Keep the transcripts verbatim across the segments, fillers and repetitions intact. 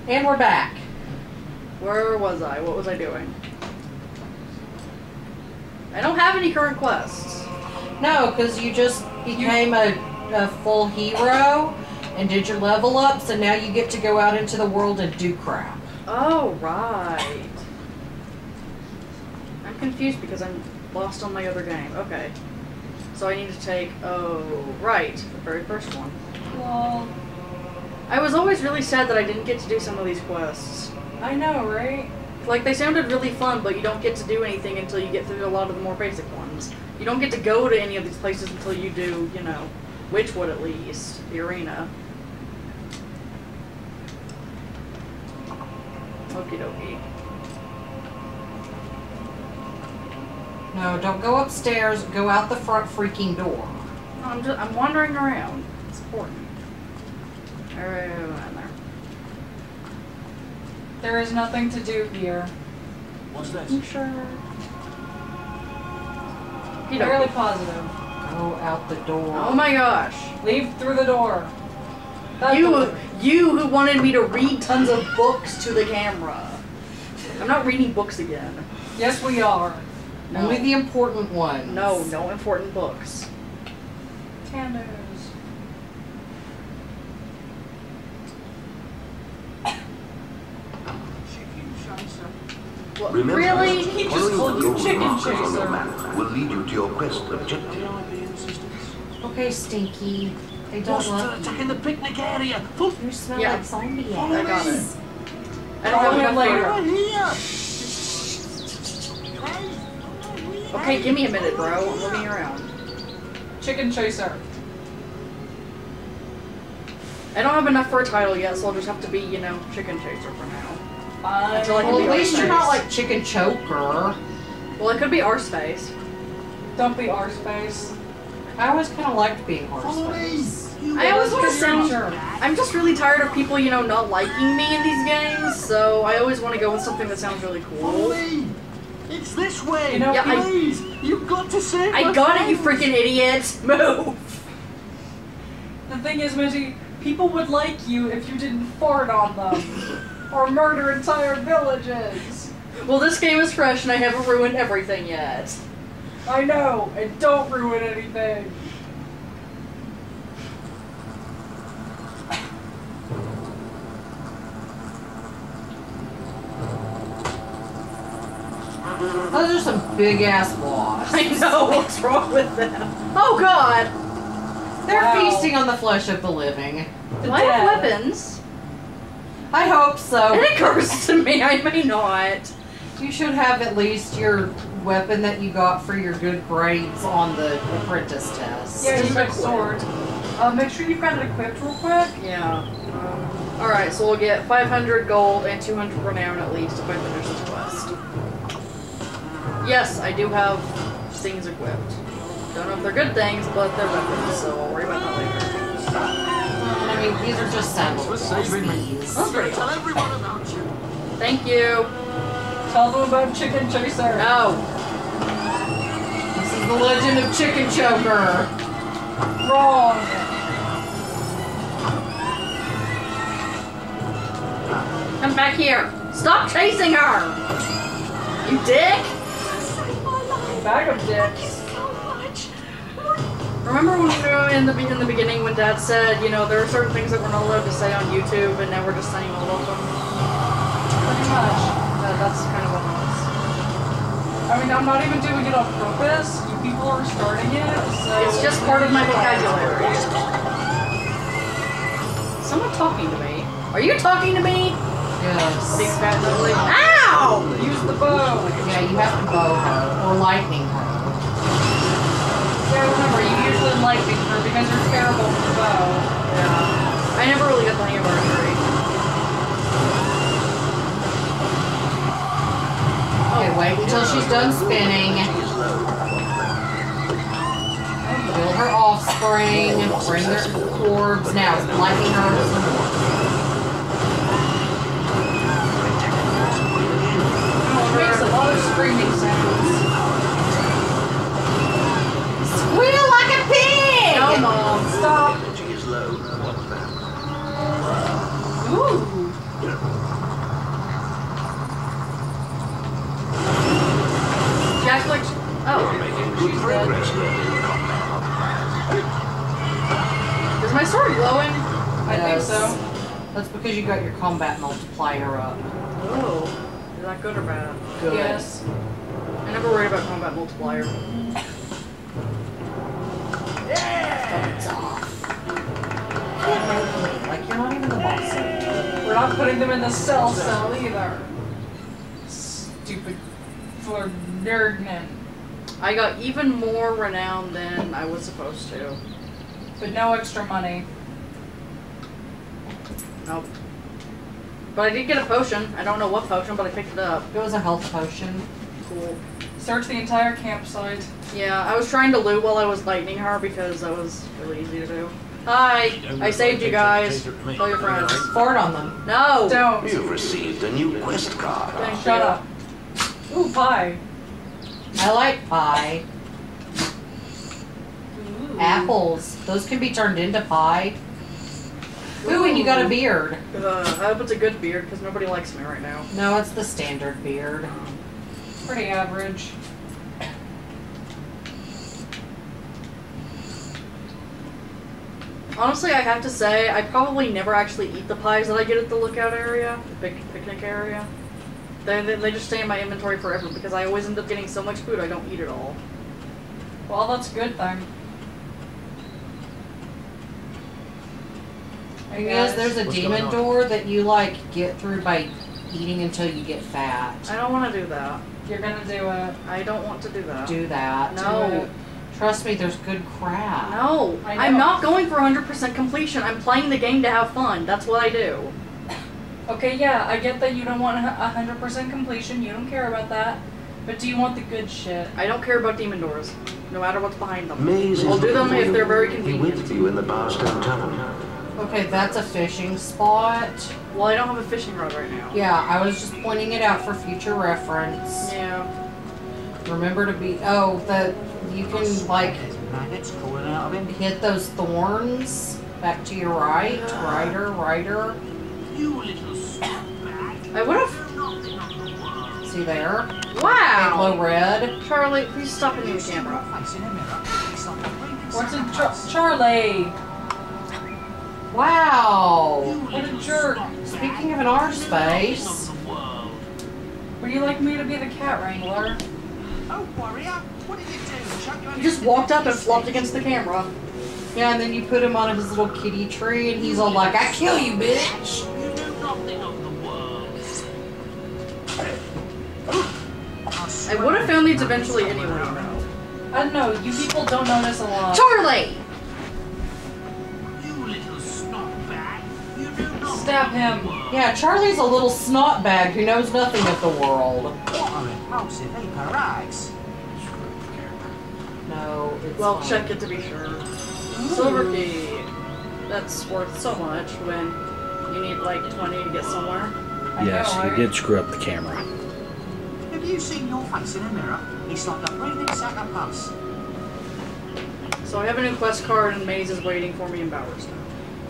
And we're back. Where was I? What was I doing? I don't have any current quests. No, because you just became a, a full hero and did your level up, so now you get to go out into the world and do crap. Oh, right. I'm confused because I'm lost on my other game. Okay. So I need to take, oh, right, the very first one. Well, I was always really sad that I didn't get to do some of these quests. I know, right? Like, they sounded really fun, but you don't get to do anything until you get through a lot of the more basic ones. You don't get to go to any of these places until you do, you know, Witchwood at least, the arena. Okie dokie. No, don't go upstairs. Go out the front freaking door. No, I'm just, I'm wandering around. It's important. Alright, in there. There is nothing to do here. What's this? I'm sure. You're fairly positive. Go out the door. Oh my gosh. Leave through the door. That You, door. you who wanted me to read tons of books to the camera. I'm not reading books again. Yes, we are. No. Only the important ones. No, no important books. Tanders. What, Remember, really? He just following called the you golden chicken markers on your chaser. map will lead you to your quest objective. Okay, Stinky. They don't What's love you. attacking the picnic area? You smell Yeah. like zombie I eggs. got it. I don't have Follow him enough later. later. Okay, give me a minute, bro. I'm looking around. Chicken chaser. I don't have enough for a title yet, so I'll just have to be, you know, chicken chaser for now. Fine. Until I can Well, be at least you're not Arseface. like chicken choker. Well, it could be Arseface. Don't be our space. I always kind of liked being horse. I always want to sound. Sure. I'm just really tired of people, you know, not liking me in these games, so I always want to go with something that sounds really cool. It's this way. You know, Yeah, I- Please, you've got to save I my got it, you friends. freaking idiot! Move! The thing is, Minty, people would like you if you didn't fart on them. Or murder entire villages. Well, this game is fresh and I haven't ruined everything yet. I know, and don't ruin anything. Those are some big ass wasps. I know, what's wrong with them? Oh god! They're Wow. feasting on the flesh of the living. Do I have weapons? I hope so. It occurs to me I may not. You should have at least your weapon that you got for your good grades on the apprentice test. Yeah, you Just got a equipped. sword. Uh, make sure you've got it equipped real quick. Yeah. Um, Alright, so we'll get five hundred gold and two hundred renown at least if I finish this quest. Yes, I do have things equipped. Don't know if they're good things, but they're weapons, so I'll worry about that later. I mean, these are just sandals. We're saving me. These. That's pretty Tell awesome. everyone about you. Thank you. Tell them about Chicken Chaser. No. This is the legend of Chicken Choker. Wrong. Come back here. Stop chasing her. You dick. Bag of dicks. Remember when we were in the be- in the beginning when Dad said, you know, there are certain things that we're not allowed to say on YouTube, and now we're just saying all of them. Pretty much. Uh, that's kind of what it was. I mean, I'm not even doing it on purpose. You people are starting it, so... It's just part of my vocabulary. Someone talking to me. Are you talking to me? Big Yes. fat ugly. Ow! Use the bow. Yeah, you have to bow her or lightning her. Yeah, remember, you usually lightning her because you're terrible with the bow. Yeah. I never really got the hang of archery. Okay, wait until she's done spinning. Kill her offspring. Bring their orbs. Now, lightning her some more. It makes a lot of screaming sounds. Squeal like a pig! No, Mom. Stop. Energy is low. What's that? Ooh. because you got your combat multiplier up. Oh, is that good or bad? Good. Yes. I never worried about combat multiplier. Thumbs off. Can't make me. Like, you're not even the boss of it. We're not putting them in the cell cell either. Stupid for nerdmen. I got even more renown than I was supposed to. But no extra money. Nope. But I did get a potion. I don't know what potion, but I picked it up. It was a health potion. Cool. Search the entire campsite. Yeah, I was trying to loot while I was lightning her because that was really easy to do. Hi! I saved you guys. Tell your friends. Fart on them. No! Don't. You've received a new quest card. Thank Shut you. up. Ooh, pie. I like pie. Ooh. Apples. Those can be turned into pie. Ooh, and you got a beard. Uh, I hope it's a good beard because nobody likes me right now. No, it's the standard beard. Pretty average. Honestly, I have to say, I probably never actually eat the pies that I get at the lookout area, the big picnic area. They, they, they just stay in my inventory forever because I always end up getting so much food I don't eat it all. Well, that's a good thing. Hey Because guys. there's a What's demon going on? door that you like get through by eating until you get fat. I don't want to do that. You're gonna do it. I don't want to do that. Do that. No. Trust me, there's good crap. No. I I'm know. not going for one hundred percent completion. I'm playing the game to have fun. That's what I do. Okay, yeah, I get that you don't want a hundred percent completion. You don't care about that. But do you want the good shit? I don't care about demon doors, no matter what's behind them. Maze I'll is do them looking if for they're you. very He convenient. with you in the Barstow Tavern. Okay, that's a fishing spot. Well, I don't have a fishing rod right now. Yeah, I was just pointing it out for future reference. Yeah. Remember to be. Oh, that you can, like, Maggots crawling out of him. hit those thorns back to your right. Righter, righter. You little scumbag. I would have. See there? Wow! Glow red. Charlie, please stop hitting the See camera. your face in a mirror. It's like a breathing What's a sacrifice. Char- Charlie? Wow. What a jerk. Speaking of an R space. Would you like me to be the cat wrangler? Oh, warrior, what did you do? Chuck you He just walked up and flopped against the camera. Yeah, and then you put him on his little kitty tree, and he's all like, "I kill you, bitch." You knew nothing of the world. I would have found these eventually anyway, though. I don't know, you people don't notice a lot. Charlie! You little snot bag. You knew nothing Stab of him. the world. Yeah, Charlie's a little snot bag who knows nothing of the world. What are impulsive vapor rags? No, it's Well, fine. check it to be sure. Silver key. That's worth so much when you need like twenty to get somewhere. I Yes, know, you right? did screw up the camera. Have you seen your face in a mirror? It's like a breathing sacrifice. So I have a new quest card and Maze is waiting for me in Bowers now.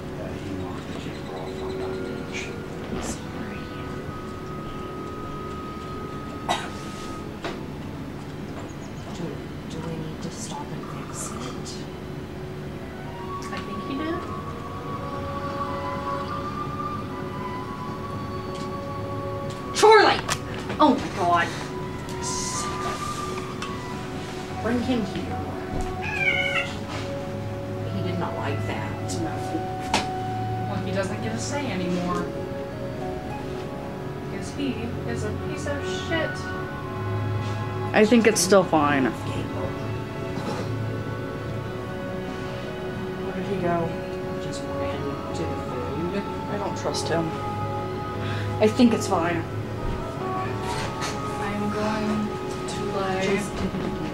Do, do we need to stop and fix it? I think he did. Charlie! Oh my god. Bring him here. He did not like that. Well, he doesn't get a say anymore. Because he is a piece of shit. I think it's still fine. Where did he go? Just ran to the food. I don't trust him. I think it's fine. I'm going to lay. Just did it again.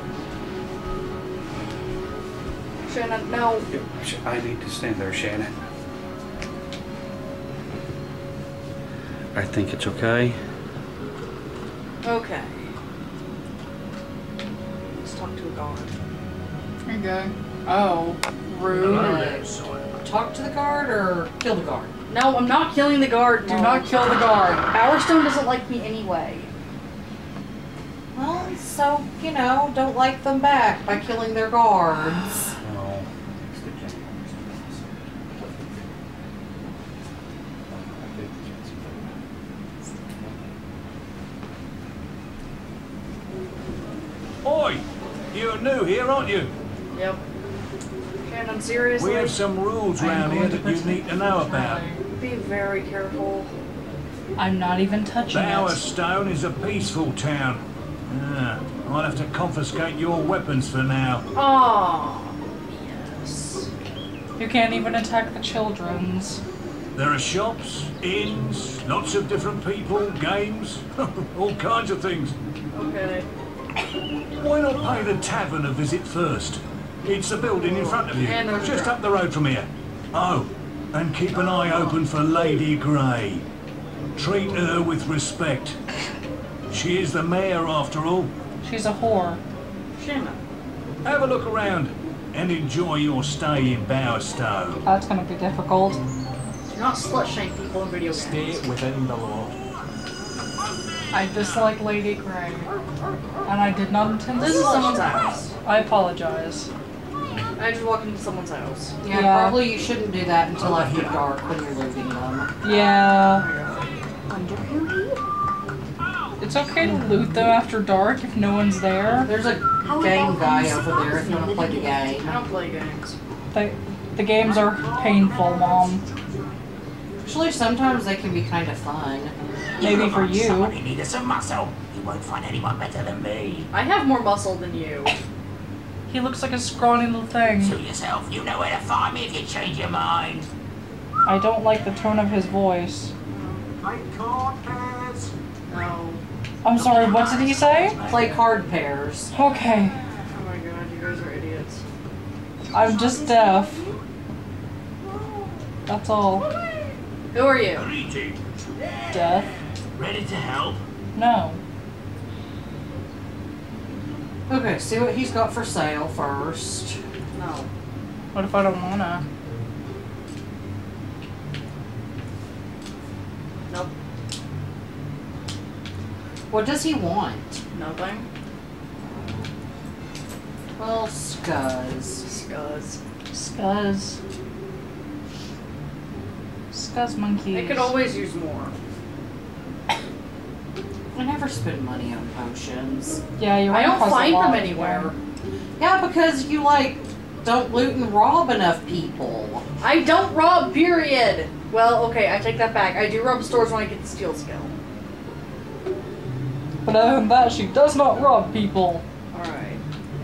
Shannon, no. I need to stand there, Shannon. I think it's okay. Okay. Let's talk to a guard. Okay. Oh, rude. Uh, talk to the guard or kill the guard? No, I'm not killing the guard. Do Mom. not kill the guard. Powerstone doesn't like me anyway. Well, so, you know, don't like them back by killing their guards. No. you're new here, aren't you? Yep. Shannon, seriously? We have some rules around here that you need to know about. Be very careful. I'm not even touching it. Bowerstone is a peaceful town. Ah, I'll have to confiscate your weapons for now. Aww. Yes. You can't even attack the children's. There are shops, inns, lots of different people, games, all kinds of things. Okay. Why not pay the tavern a visit first? It's the building in front of you, And there's just a- up the road from here. Oh, and keep an eye open for Lady Grey. Treat her with respect. She is the mayor after all. She's a whore. Shannon. Have a look around and enjoy your stay in Bowerstone. That's gonna be difficult. Do not slut shame people in video games. Stay within the law. I dislike Lady Grey. And I did not intend to This is slut someone's shame. house. I apologize. I just walked into someone's house. Yeah, Yeah. probably you shouldn't do that until after dark when you're looting them. Yeah. Wonder who he is. It's okay to loot them after dark if no one's there. There's a game guy over there if you want to play the game. I don't play games. They, the games are painful, Mom. Actually, sometimes they can be kind of fun. Maybe for you. Somebody needed some muscle. You won't find anyone better than me. I have more muscle than you. He looks like a scrawny little thing. Suit yourself. You know where to find me if you change your mind. I don't like the tone of his voice. Play card pairs. No. I'm sorry, what did he say? Play card pairs. Okay. Oh my god, you guys are idiots. I'm just deaf. That's all. Who are you? Greeting. Deaf? Ready to help? No. Okay, see what he's got for sale first. No. What if I don't wanna? Nope. What does he want? Nothing. Well, scuzz. Scuzz. Scuzz. Scuzz monkeys. They could always use more. I never spend money on potions. Yeah, you're I right. don't costs a find lot, them anywhere. Yeah, because you, like, don't loot and rob enough people. I don't rob, period. Well, okay, I take that back. I do rob stores when I get the steal skill. But other than that, she does not rob people. Alright.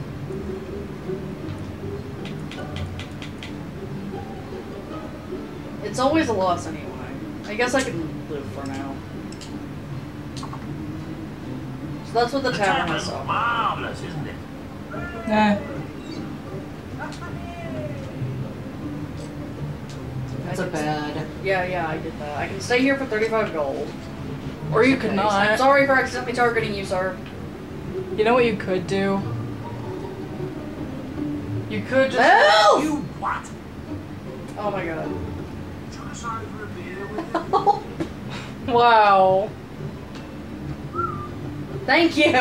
It's always a loss anyway. I guess I can live for now. So that's what the tavern is. Tavern's marvelous, isn't it? Nah. That's a bed. Yeah, yeah, I did that. I can stay here for thirty-five gold. Or you could Okay, not. I'm sorry for accidentally targeting you, sir. You know what you could do? You could just. Move! You what? Oh my god. Just over a beer with you. Wow. Thank you!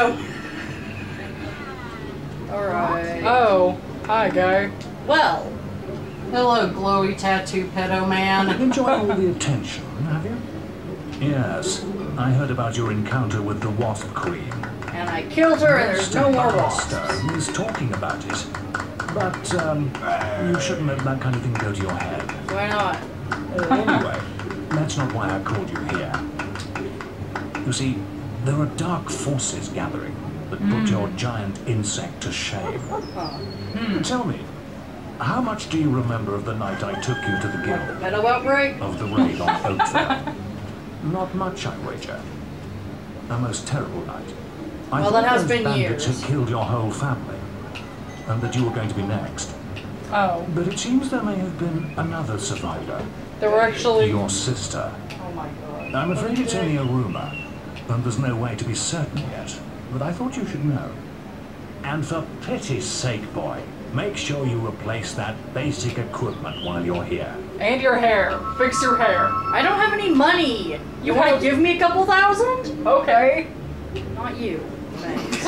Alright. Oh. Hi, guy. Well, Hello, glowy tattoo pedo man. Enjoying all the attention, have you? Yes, I heard about your encounter with the Wasp Queen. and I killed her and there's no more wasps. Bowerstone is talking about it. But, um, you shouldn't let that kind of thing go to your head. Why not? Uh, anyway, that's not why I called you here. You see, there are dark forces gathering that Mm. put your giant insect to shame. Huh. Hmm. Tell me, how much do you remember of the night I took you to the guild? Meadow outbreak? Of the raid on Oakville? Not much, I wager. A most terrible night. I Well, thought that has those been bandits years. had killed your whole family, and that you were going to be next. Oh. But it seems there may have been another survivor. There were actually. Your sister. Oh my god. I'm afraid it's only a rumor, and there's no way to be certain yet. But I thought you should know. And for pity's sake, boy, make sure you replace that basic equipment while you're here. And your hair. Fix your hair. I don't have any money! You, You want have- to give me a couple thousand? Okay. Not you. Thanks.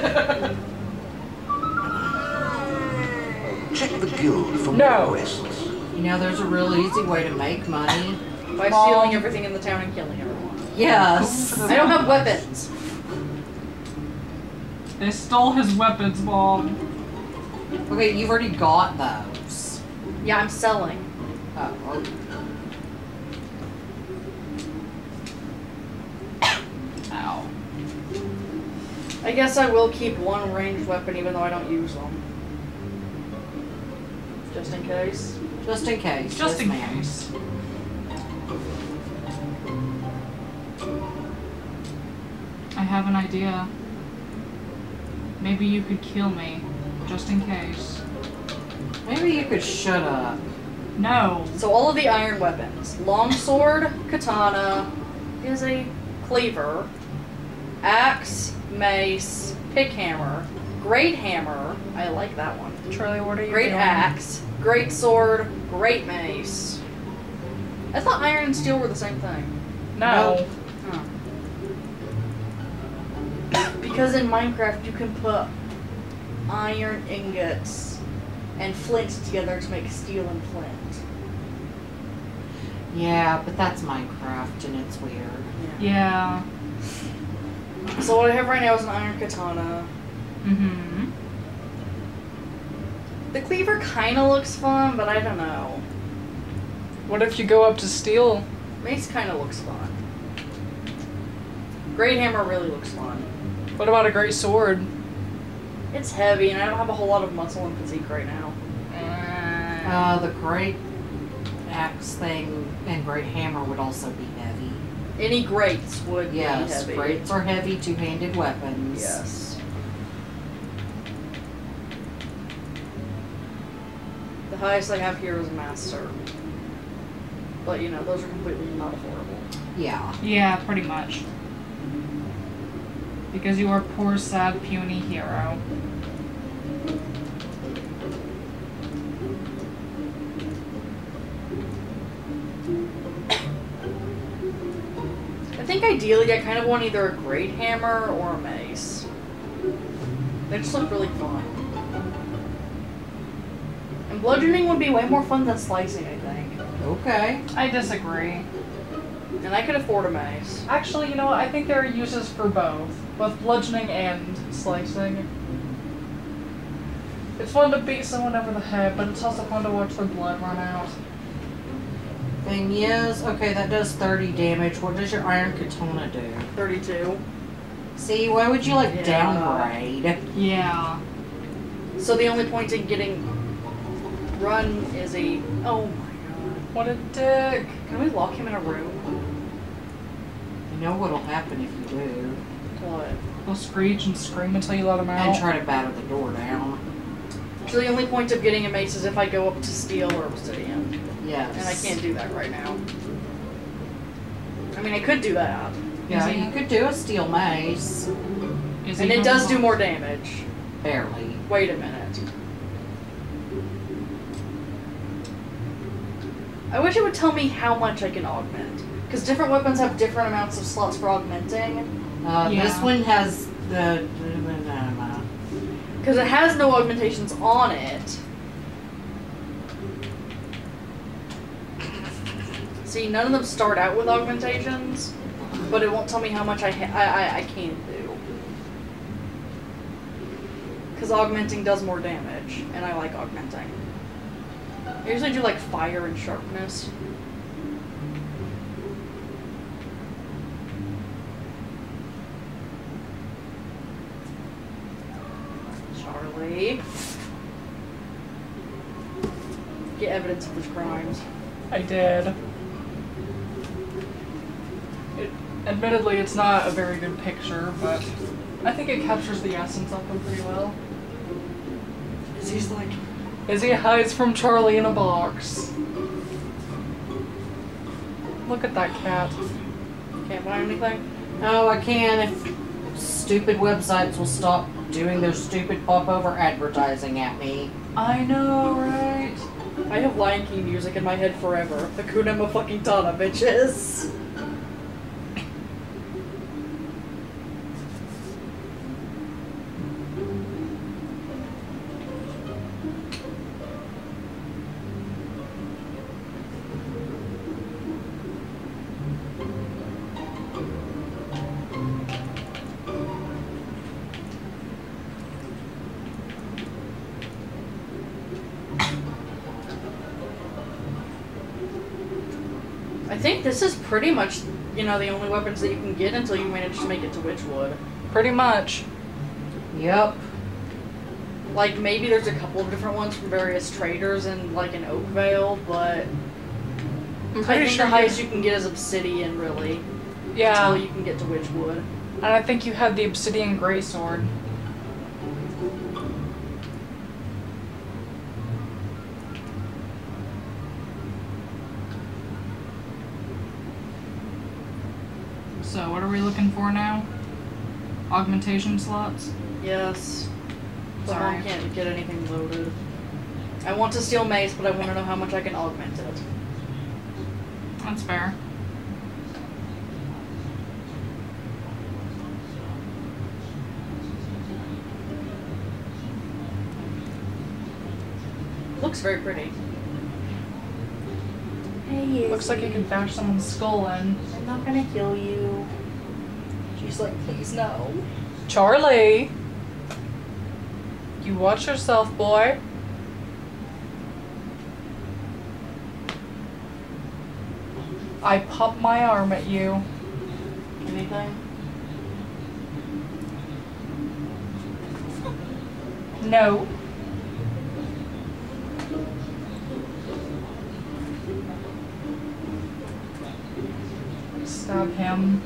Check the guild for No. more quests. You know, there's a real easy way to make money. By Mom. stealing everything in the town and killing everyone. Yes. I don't have weapons. They stole his weapons, Mom. Okay, you've already got those. Yeah, I'm selling. Oh, okay. Ow. I guess I will keep one ranged weapon even though I don't use them. Just in case. Just in case. Just yes, in ma'am. case. I have an idea. Maybe you could kill me, just in case. Maybe you could shut up. No. So all of the iron weapons. Longsword, katana, is a cleaver, axe, mace, pick hammer, great hammer, I like that one. Charlie, what are you Great doing? axe, great sword, great mace. I thought iron and steel were the same thing. No. Huh. Because in Minecraft you can put iron ingots and flint together to make steel and flint. Yeah, but that's Minecraft and it's weird. Yeah. So what I have right now is an iron katana. Mm-hmm. The cleaver kind of looks fun, but I don't know. What if you go up to steel? Mace kind of looks fun. Great hammer really looks fun. What about a great sword? It's heavy, and I don't have a whole lot of muscle and physique right now. Uh, the great axe thing and great hammer would also be heavy. Any greats would Yes, be heavy. greats are heavy two-handed weapons. Yes. The highest I have here is a master. But, you know, those are completely not affordable. Yeah. Yeah, pretty much. Because you are a poor, sad, puny hero. I think ideally I kind of want either a great hammer or a mace. They just look really fun. And bludgeoning would be way more fun than slicing, I think. Okay. I disagree. And I could afford a mace. Actually, you know what? I think there are uses for both. Both bludgeoning and slicing. It's fun to beat someone over the head, but it's also fun to watch their blood run out. Thing is, okay, that does thirty damage. What does your iron katana do? thirty-two. See, why would you like Yeah. downgrade? Yeah. So the only point in getting run is a... Oh my god. What a dick. Can we lock him in a room? You know what'll happen if you do. What? He'll screech and scream until you let him out. And try to batter the door down. So the only point of getting a mace is if I go up to steel or obsidian. Yes. And I can't do that right now. I mean, I could do that. Yeah, Is he- you could do a steel mace. Is And he it does do home? more damage. Barely. Wait a minute. I wish it would tell me how much I can augment. Because different weapons have different amounts of slots for augmenting. Uh, Yeah. This one has the... Because it has no augmentations on it. See, none of them start out with augmentations, but it won't tell me how much I ha I, I, I can do. Because augmenting does more damage, and I like augmenting. I usually do like fire and sharpness. Charlie. Get evidence of his crimes. I did. It, admittedly, it's not a very good picture, but I think it captures the essence of him pretty well. Is he's like... Izzy hides from Charlie in a box. Look at that cat. Can't buy anything? Oh, I can if stupid websites will stop doing their stupid pop-over advertising at me. I know, right? I have Lion King music in my head forever. Hakuna Matata, bitches. think this is pretty much, you know, the only weapons that you can get until you manage to make it to Witchwood. Pretty much. Yep. Like, maybe there's a couple of different ones from various traders in, like, in Oakvale, but I'm I pretty think sure the you- highest you can get is Obsidian, really. Yeah. Until you can get to Witchwood. And I think you had the Obsidian Greysword. So, what are we looking for now? Augmentation slots? Yes. But Sorry. I can't get anything loaded. I want to steal mace, but I want to know how much I can augment it. That's fair. Looks very pretty. Hey, Looks like you can bash someone's skull in. I'm not gonna kill you. She's like, please no. Charlie! You watch yourself, boy. I pop my arm at you. Anything? No. Stab him.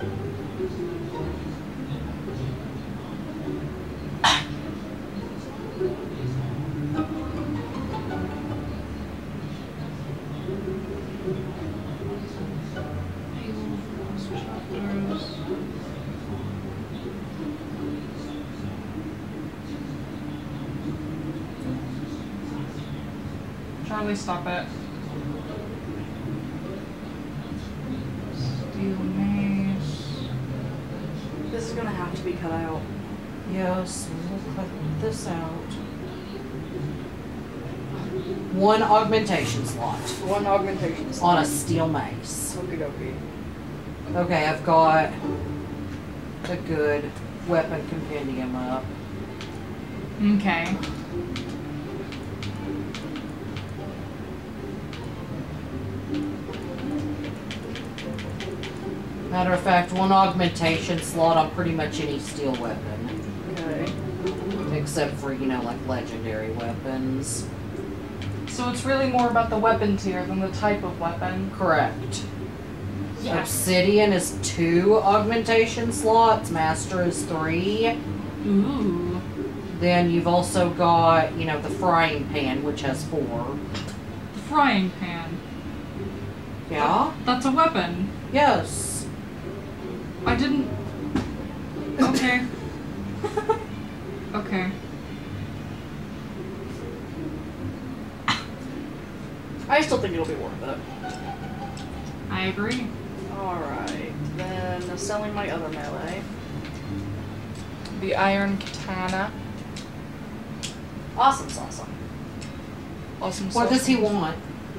Charlie, stop it. Steel mace. This is gonna have to be cut out. Yes, we'll cut this out. One augmentation slot One augmentation on slot. a steel mace. Okie dokie. Okay, I've got a good weapon compendium up. Okay. Matter of fact, one augmentation slot on pretty much any steel weapon. Okay. Except for, you know, like legendary weapons. So it's really more about the weapon tier than the type of weapon. Correct. Yes. Obsidian is two augmentation slots, Master is three. Ooh. Then you've also got, you know, the frying pan, which has four. Frying pan. Yeah? That's a weapon. Yes. I didn't. Okay. Okay. I still think it'll be worth it. I agree. Alright. Then selling my other melee. The iron katana. Awesome awesome. Awesome. What does he sauce. want?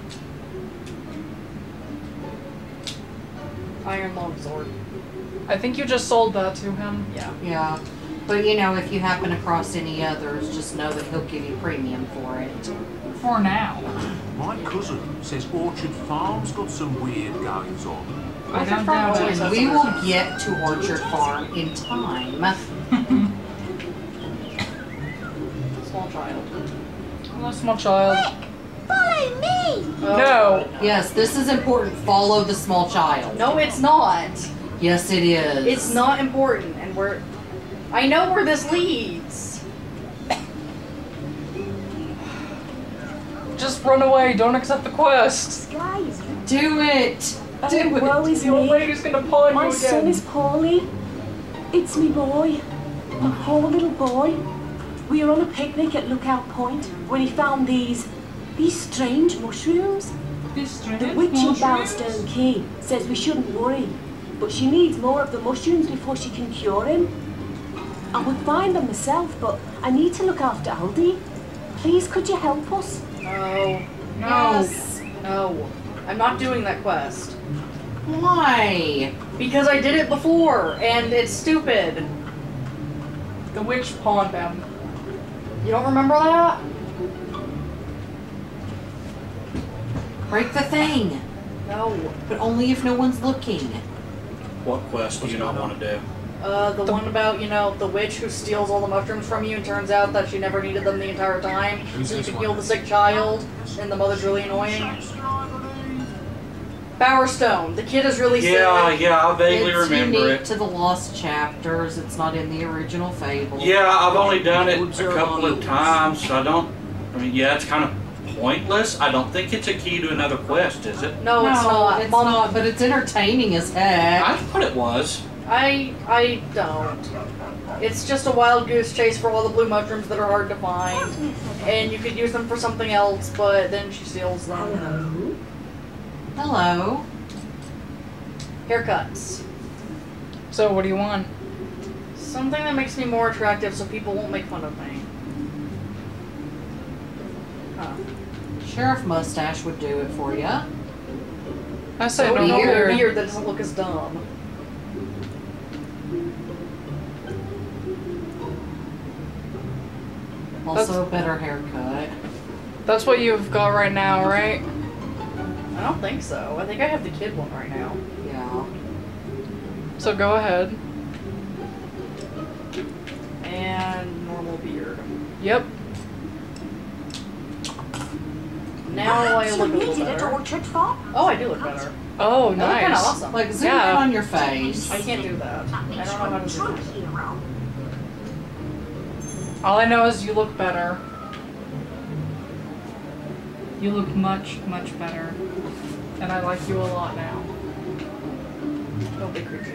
Iron longsword. I think you just sold that to him. Yeah. Yeah. But, you know, if you happen across any others, just know that he'll give you premium for it. For now. My cousin says Orchard Farm's got some weird goings on. I don't doubt Always it. has We some will reasons. get to Orchard Farm in time. Small child. Hello, small child. Follow me! Oh, No. Yes, this is important. Follow the small child. No, it's not. Yes, it is. It's not important, and we're. I know where this leads. Just run away. Don't accept the quest. Guys, Do it. Do woe it. is The old me. lady's gonna pawn My you son again. is poorly. It's me boy. My poor little boy. We were on a picnic at Lookout Point when he found these, these strange mushrooms. The witch in Boundstone Key says we shouldn't worry, but she needs more of the mushrooms before she can cure him. I would find them myself, but I need to look after Aldi. Please, could you help us? No. No. Yes. No. I'm not doing that quest. Why? Because I did it before, and it's stupid. The witch pawned him. You don't remember that? Break the thing. No. But only if no one's looking. What quest do you not want to do? Uh, the, the one about, you know, the witch who steals all the mushrooms from you and turns out that she never needed them the entire time. Who's so you this can one? heal the sick child and the mother's really annoying. Bowerstone. The kid is really Yeah, sick. yeah, I vaguely It's remember unique it. to the Lost Chapters. It's not in the original Fable. Yeah, I've only done it a couple of times, so I don't... I mean, yeah, it's kind of pointless. I don't think it's a key to another quest, is it? No, No, it's not. it's Mom, not, but it's entertaining as heck. I thought it was. I I don't. It's just a wild goose chase for all the blue mushrooms that are hard to find, and you could use them for something else, but then she steals them. Hello. Haircuts. So what do you want? Something that makes me more attractive so people won't make fun of me. Huh. Sheriff mustache would do it for you. I say So no no beard. beard. beard that doesn't look as dumb. Also a better haircut. That's what you've got right now, right? I don't think so. I think I have the kid one right now. Yeah. So go ahead. And normal beard. Yep. Now I So look a we little did at better. Orchard Farm? Oh, I do look better. Oh, I look kinda nice. awesome. Like zoom Yeah. in on your face. I can't do that. I don't know how to do True that. hero. All I know is you look better. You look much, much better. And I like you a lot now. Don't be creepy.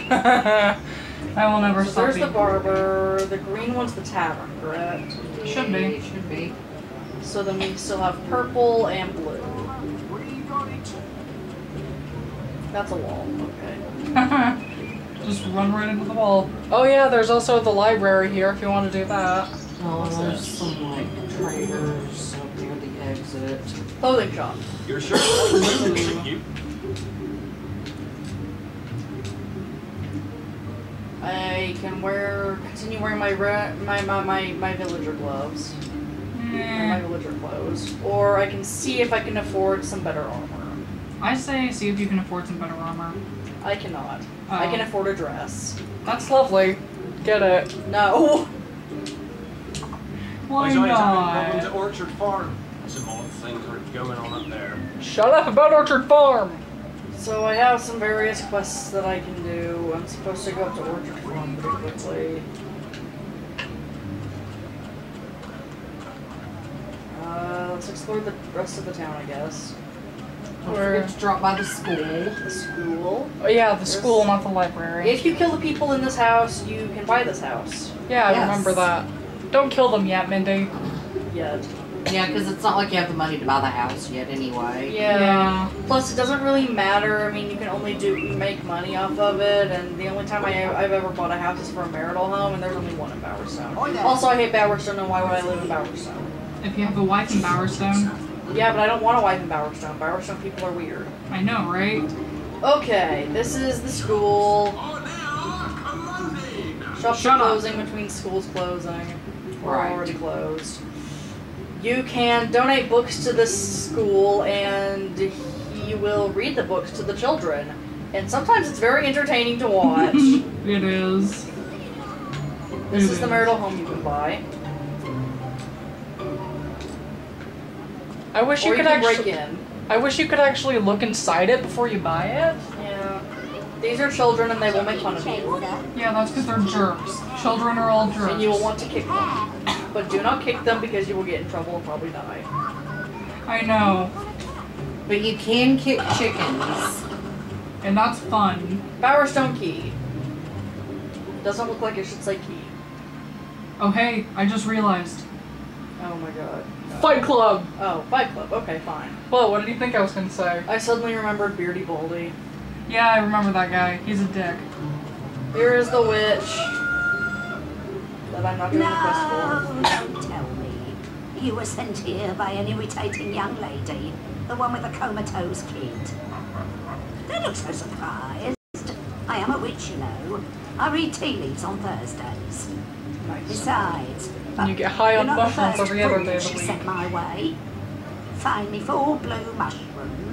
I will never So stop there's the being- barber. The green one's the tavern, correct? Should be. Should be. So then we still have purple and blue. That's a wall. Okay. Just run right into the wall. Oh yeah, there's also the library here if you want to do that. Oh, there's some like traders up near the exit. Clothing shop. You're sure it's you? I can wear, continue wearing my re- my, my my my villager gloves, or my villager clothes, or I can see if I can afford some better armor. I say see if you can afford some better armor. I cannot. I Oh. can afford a dress. That's lovely. Get it. No. Why He's always having problems not? at Orchard Farm. Some odd things are going on up there. Shut up about Orchard Farm! So I have some various quests that I can do. I'm supposed to go up to Orchard Farm pretty quickly. Uh, let's explore the rest of the town, I guess. Don't Where- forget to drop by the school. The school. Oh yeah, the There's- school, not the library. If you kill the people in this house, you can buy this house. Yeah, I Yes. remember that. Don't kill them yet, Mindy. Yet. Yeah, because it's not like you have the money to buy the house yet anyway. Yeah. Plus, it doesn't really matter. I mean, you can only do make money off of it, and the only time I, I've ever bought a house is for a marital home, and there's only one in Bowerstone. Oi there. Also, I hate Bowerstone, and why would I live in Bowerstone? If you have a wife in Bowerstone. Yeah, but I don't want a wife in Bowerstone. Bowerstone people are weird. I know, right? Okay, this is the school. Shops Shut are up. closing between schools closing. Or Right. already closed. You can donate books to this school, and he will read the books to the children. And sometimes it's very entertaining to watch. It is. This It is the is. marital home you can buy. I wish Or you you could can break actually. in. I wish you could actually look inside it before you buy it. Yeah. These are children, and they will make fun of you. Yeah, that's because they're jerks. Children are all jerks. And you will want to kick them. But do not kick them because you will get in trouble and probably die. I know, But you can kick chickens. and that's fun. Bowerstone key. Doesn't look like it should say key. Oh hey, I just realized. Oh my god. Fight Club. Oh, Fight Club. Okay, fine. Well, what did you think I was gonna say? I suddenly remembered Beardy Baldy. Yeah, I remember that guy. He's a dick. Here is the witch that I'm not doing the quest for. No, don't tell me. You were sent here by an irritating young lady, the one with the comatose kid. Don't look so surprised. I am a witch, you know. I read tea leaves on Thursdays. Nice. Besides, And you get high you're on not the mushrooms first every other day fool of she the week. sent my way. Find me four blue mushrooms,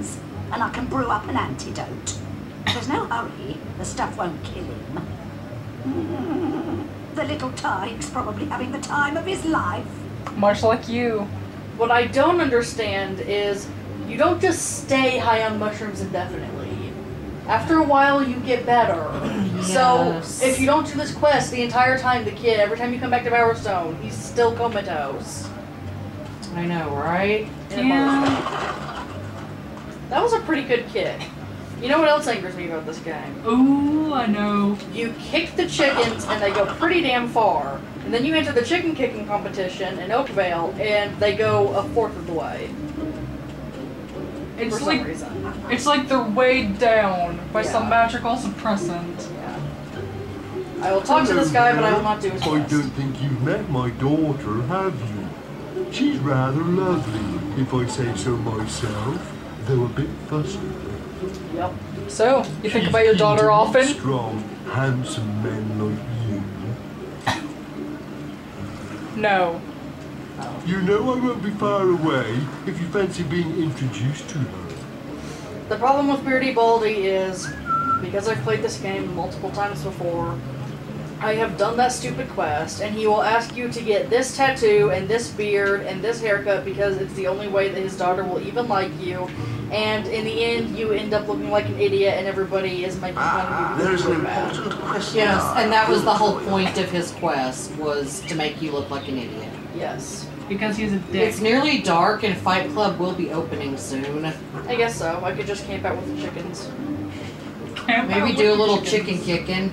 and I can brew up an antidote. There's no hurry. The stuff won't kill him. Mm, the little tyke's probably having the time of his life. Much like you. What I don't understand is you don't just stay high on mushrooms indefinitely. After a while, you get better. Yes. So, if you don't do this quest the entire time, the kid, every time you come back to Bowerstone, he's still comatose. I know, right? Yeah. That was a pretty good kick. You know what else angers me about this game? Ooh, I know. You kick the chickens and they go pretty damn far. And then you enter the chicken kicking competition in Oakvale and they go a fourth of the way. It's for like some reason. It's like they're weighed down by Yeah. some magical suppressant. Yeah. I will talk to this guy, but I will not do his I quest. don't think you've met my daughter, have you? She's rather lovely, if I say so myself, though a bit fussy. Yep. So, you think She's about your daughter keen to often? meet strong, handsome men like you. No. You know I won't be far away if you fancy being introduced to her. The problem with Beardy Baldy is, because I've played this game multiple times before, I have done that stupid quest, and he will ask you to get this tattoo, and this beard, and this haircut, because it's the only way that his daughter will even like you, and in the end, you end up looking like an idiot, and everybody is making fun of you. There's because an you're bad. important question. Yes, and that was the whole point of his quest, was to make you look like an idiot. Yes. Because he's a dick. It's nearly dark and Fight Club will be opening soon. I guess so. I could just camp out with the chickens. Camp out Maybe with do a the little chickens. chicken kicking.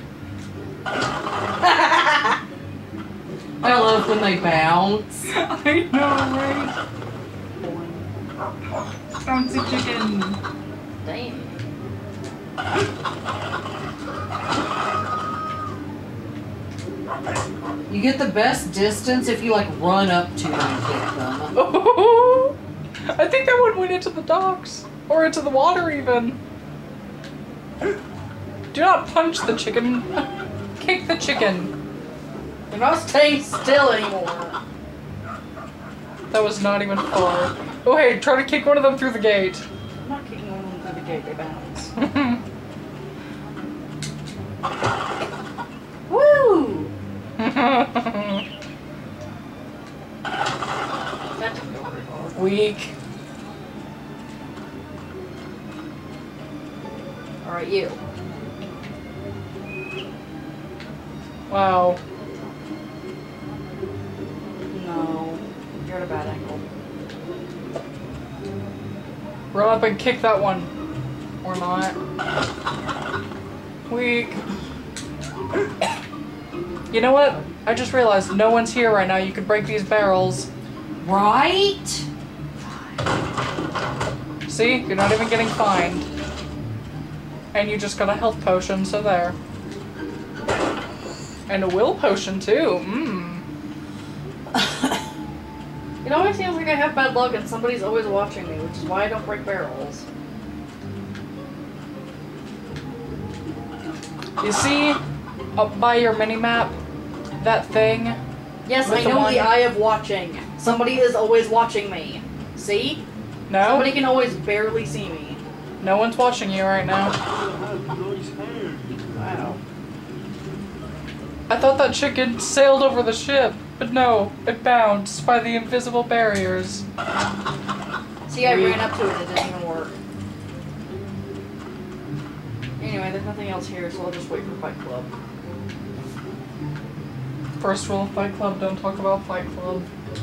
I love when they bounce. I know, right? Bouncy chicken. Dang. You get the best distance if you like run up to them and kick them. Oh, I think that one went into the docks. Or into the water, even. Do not punch the chicken. Kick the chicken. You're not staying still anymore. That was not even far. Oh, hey, try to kick one of them through the gate. I'm not kicking one of them through the gate, they bounce. Woo! That didn't go very far. Weak. Alright, you. Wow. No. You're at a bad angle. Run up and kick that one. Or not. Weak. You know what? I just realized no one's here right now. You could break these barrels. Right? See? You're not even getting fined. And you just got a health potion, so there. And a will potion, too. Mmm. It always seems like I have bad luck and somebody's always watching me, which is why I don't break barrels. You see, up by your mini-map, that thing? Yes, With I the know one- the eye of watching. Somebody is always watching me. See? No? Somebody can always barely see me. No one's watching you right now. Wow. I thought that chicken sailed over the ship, but no, it bounced by the invisible barriers. See, I ran up to it, it didn't even work. Anyway, there's nothing else here, so I'll just wait for Fight Club. First rule of Fight Club, don't talk about Fight Club.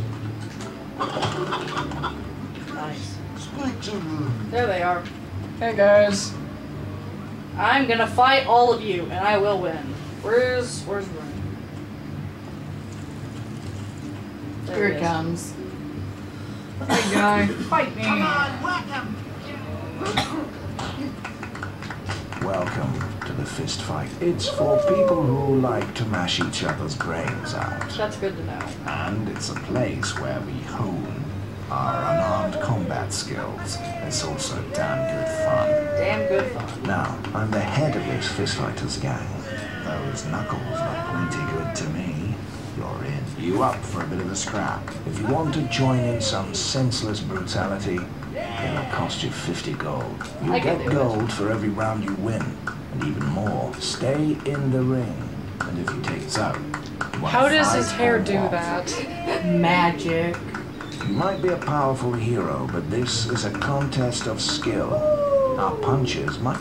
Nice. There they are. Hey guys. I'm gonna fight all of you, and I will win. Where's, where's Rune? There Here he it is. comes. Hey guy, fight me. Come on, whack him! Welcome to the fist fight. It's for people who like to mash each other's brains out. That's good to know. And it's a place where we hone our unarmed combat skills. It's also damn good fun. Damn good fun. Now, I'm the head of this fistfighters gang. Those knuckles look plenty good to me. You're in. You up for a bit of a scrap? If you want to join in some senseless brutality, It'll cost you fifty gold. You I can get do it. gold for every round you win, and even more. Stay in the ring, and if he takes out, you want How does five his hair gold do off. that? Magic. You might be a powerful hero, but this is a contest of skill. Our punches might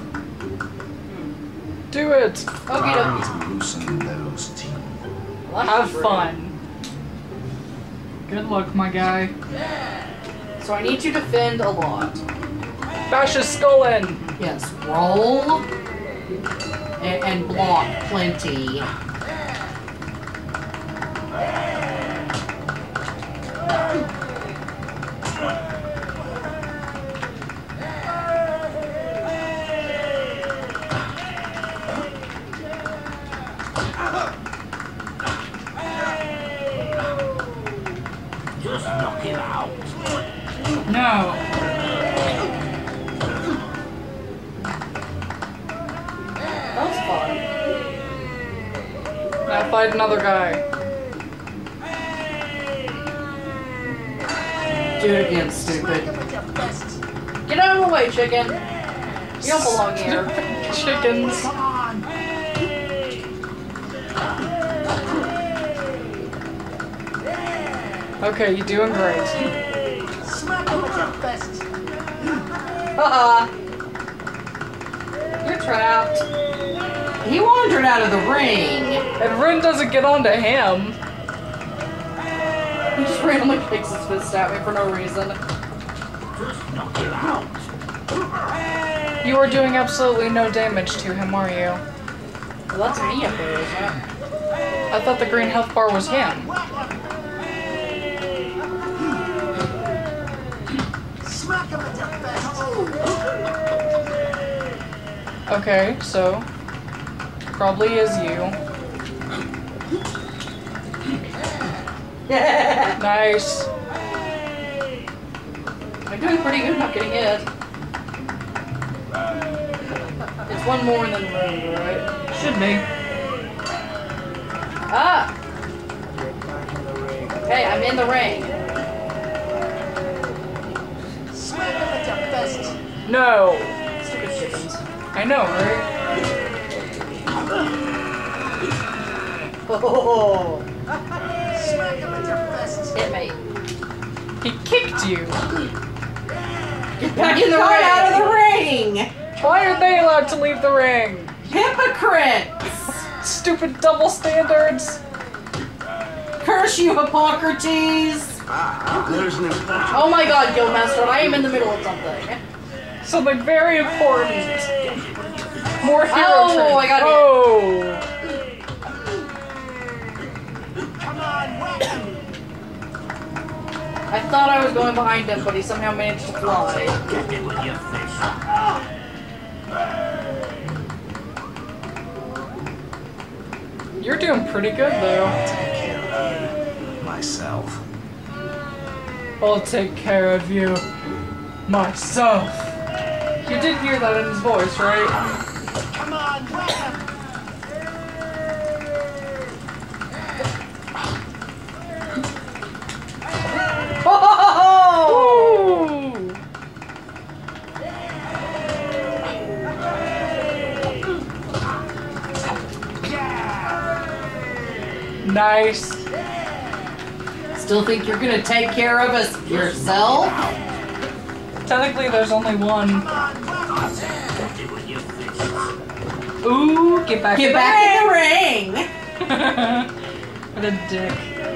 Do it! Okie try dokie. to loosen those teeth. Have fun. Good luck, my guy. So I need to defend a lot. Bash his skull in! Yes, roll and, and block plenty. Just knock him out. No. That was fun. Now fight another guy. Do it again, stupid. Get out of the way, chicken. You don't belong here. Chickens. Okay, you're doing great. Smack him with your fist. Haha. You're trapped. He wandered out of the ring. And Rin doesn't get onto him. He just randomly kicks his fist at me for no reason. Just knock him out. You are doing absolutely no damage to him, are you? Well, that's me up there, isn't it? I thought the green health bar was him. Smack him with your fist. Okay, so probably is you. Nice. I'm doing pretty good not getting hit. It's one more than Moon, right? Should be. Ah! Hey, I'm in the ring. Smack him with your fist. No. Stupid chickens. I know, right? Oh, Smack him with your fist. hit me. He kicked you. Get back in the Got ring. out of the ring. Why are they allowed to leave the ring? Hypocrites. Stupid double standards. Curse you, Hippocrates. Ah, there's an important... Oh my god, Guildmaster, I am in the middle of something. Something very important. More hero Oh, traits. I got hit. Oh. Come on, whack him. I thought I was going behind him, but he somehow managed to fly. Get it with your fist. You're doing pretty good, though. take care of you. Myself. I'll take care of you myself. You did hear that in his voice, right? Come on, whack him. Ooh. Nice. Still think you're gonna take care of us yourself? Technically, there's only one. Get it with your fist. Ooh, get back. Get in back in the ring. What a dick.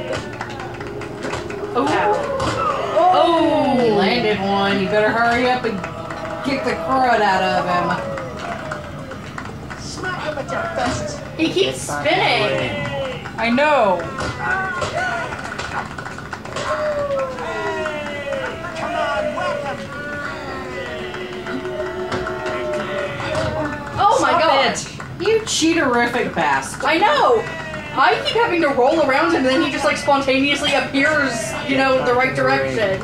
Oh, he landed one. You better hurry up and kick the crud out of him. Smack him with your fist. He keeps spinning. I know. Come on, whack him. Oh my Stop god. it. You cheaterific bastard. I know. I keep having to roll around him, and then he just like spontaneously appears, you know, the right direction.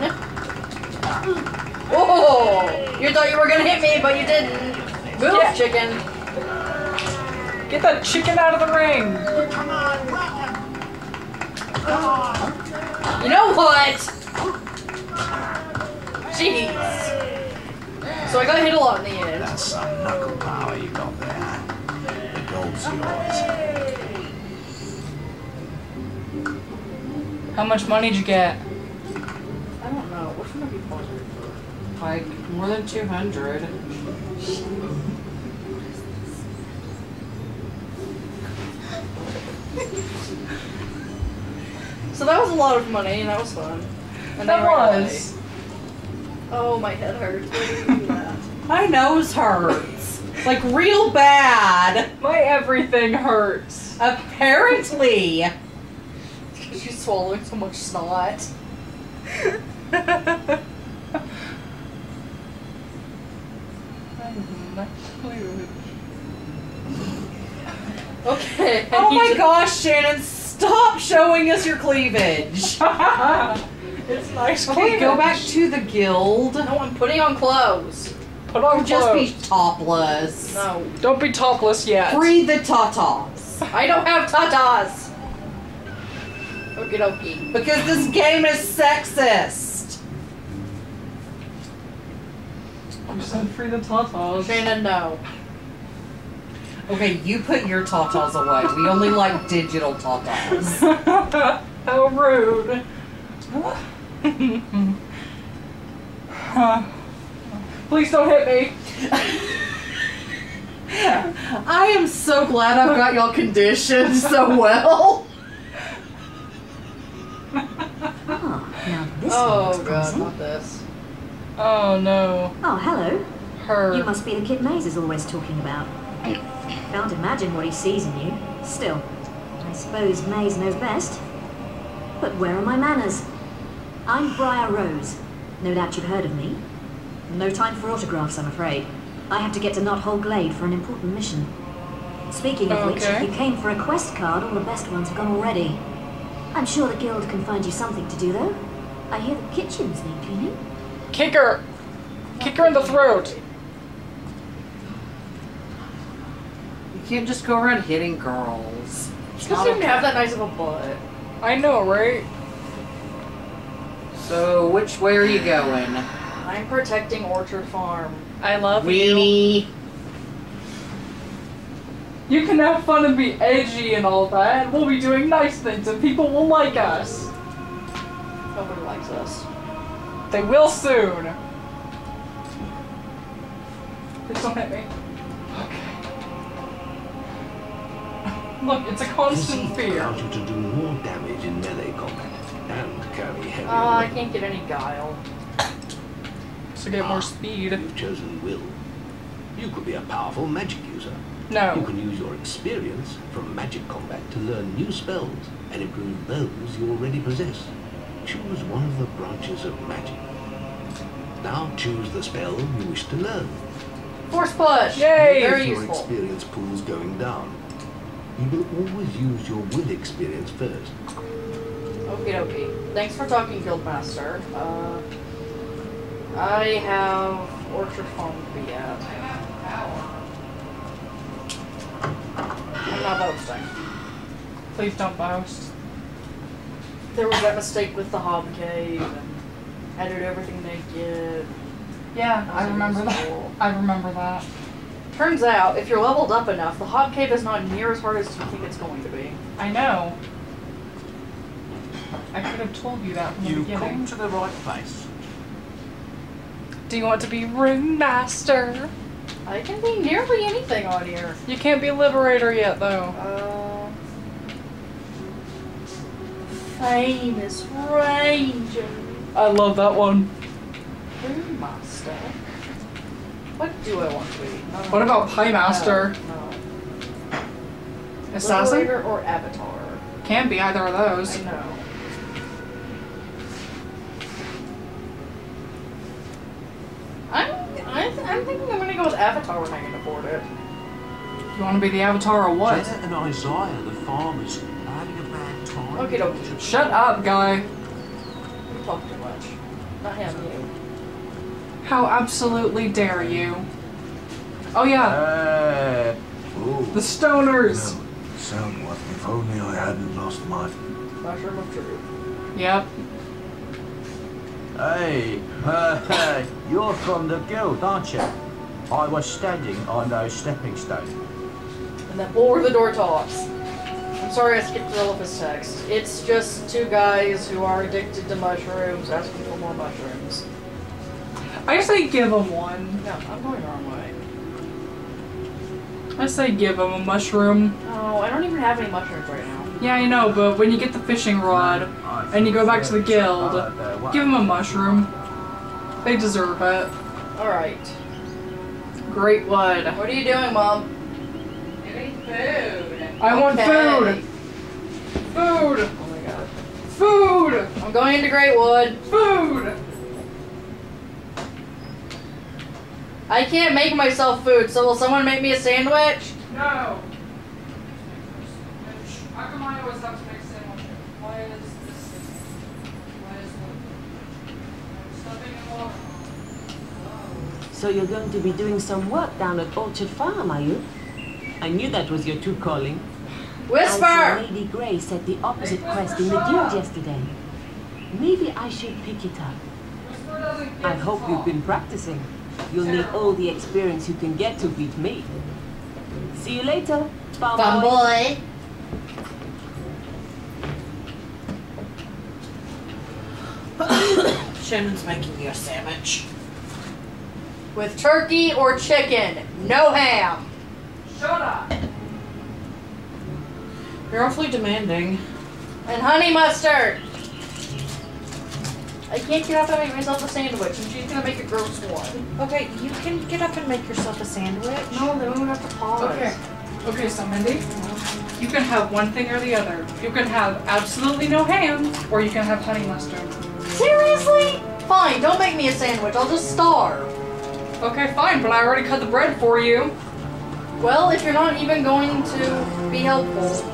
Oh, you thought you were gonna hit me, but you didn't. Move, Yeah. chicken. Get that chicken out of the ring. Come on, whack him. Come on. You know what? Jeez. So I got hit a lot in the end. That's some knuckle power you got there. The gold's yours. How much money did you get? I don't know. Which one would be fun? Like, more than two hundred. So that was a lot of money, and that was fun. And That they ran was. away. Oh, my head hurts. Why did you do that? My nose hurts. Like, real bad. My everything hurts. Apparently. She's swallowing so much snot. Okay. Oh my gosh, Shannon, stop showing us your cleavage. It's nice. Okay, go back to the guild. No, I'm putting on clothes. Put on Or just clothes. be topless. No. Don't be topless yet. Free the tatas. I don't have tatas. Okie dokie. Because this game is sexist. I'm so free the tatas. Shannon, no. Okay, you put your tatas away. We only like digital tatas. How rude. Please don't hit me. I am so glad I've got y'all conditioned so well. Oh, now this Oh one looks god, promising. not this. Oh no. Oh, hello. Her. You must be the kid Maze is always talking about. Can't imagine what he sees in you. Still, I suppose Maze knows best. But where are my manners? I'm Briar Rose. No doubt you've heard of me. No time for autographs, I'm afraid. I have to get to Knothole Glade for an important mission. Speaking of which, Okay. if you came for a quest card, all the best ones have gone already. I'm sure the guild can find you something to do, though. I hear the kitchens need cleaning. Kick her. Kick her in the throat. You can't just go around hitting girls. She doesn't even have that nice of a butt. I know, right? So, which way are you going? I'm protecting Orchard Farm. I love you. Weenie. You can have fun and be edgy and all that, and we'll be doing nice things and people will like us. Nobody likes us. They will soon. Please don't hit me. Okay. Look, it's a constant Deceit fear. allows you to do more damage in melee combat and carry heavy Oh, I weapons. can't get any guile. To get more speed. You've chosen will. You could be a powerful magic user. You No. can use your experience from magic combat to learn new spells and improve those you already possess. Choose one of the branches of magic. Now choose the spell you wish to learn. Force push! Yay! Very If your useful. experience pool is going down, you will always use your will experience first. Okie dokie. Thanks for talking, Guildmaster. Uh, I have Orchard Farm to be at. I'm not boasting. Please don't boast. There was that mistake with the Hob Cave and I did everything naked. Yeah, I remember that. I remember that. Turns out, if you're leveled up enough, the Hob Cave is not near as hard as you think it's going to be. I know. I could have told you that from the You've beginning. come to the right place. Do you want to be Ringmaster? I can be nearly anything on here. You can't be Liberator yet, though. Uh, famous Ranger. I love that one. Brewmaster. What do I want to be? No, What about Piemaster? No. no. Assassin? Liberator or Avatar? Can be either of those. I know. I'm, I th I'm thinking I'm gonna go with Avatar when I can afford it. You want to be the Avatar or what? Jenna and Isaiah, the farmers, are having a bad time. Okay, dokie. Shut up, guy. You talk too much. Not him, you. How absolutely dare you? Oh yeah, Uh, oh, the stoners. no. Sound what? If only I hadn't lost my... Mushroom of Truth. Yep. Hey, uh, you're from the guild, aren't you? I was standing on those stepping stones. And then over the door talks. I'm sorry I skipped all of his text. It's just two guys who are addicted to mushrooms asking for more mushrooms. I say give them one. No, I'm going the wrong way. I say give them a mushroom. No, I don't even have any mushrooms right now. Yeah, I know, but when you get the fishing rod and you go back to the guild, give them a mushroom. They deserve it. Alright. Great wood. What are you doing, Mom? Getting food. I want Okay. food. Food. Oh my god. Food. I'm going into Greatwood. Food. I can't make myself food, so will someone make me a sandwich? No. How come I always have to make sandwiches? Why is this? Why is this? Something in water. So you're going to be doing some work down at Orchard Farm, are you? I knew that was your true calling. Whisper! I saw Lady Grey set the opposite quest in the guild yesterday. Maybe I should pick it up. I hope you've been practicing. You'll need all the experience you can get to beat me. See you later, farm Fun boy. boy. Shannon's making you a sandwich. With turkey or chicken, no ham. Shut up. You're awfully demanding. And honey mustard. I can't get up and make myself a sandwich, and she's gonna make a gross one. Okay, you can get up and make yourself a sandwich. No, then we would have to pause. Okay. Okay, so Mindy, you can have one thing or the other. You can have absolutely no ham, or you can have honey mustard. Seriously? Fine, don't make me a sandwich. I'll just starve. Okay, fine, but I already cut the bread for you. Well, if you're not even going to be helpful.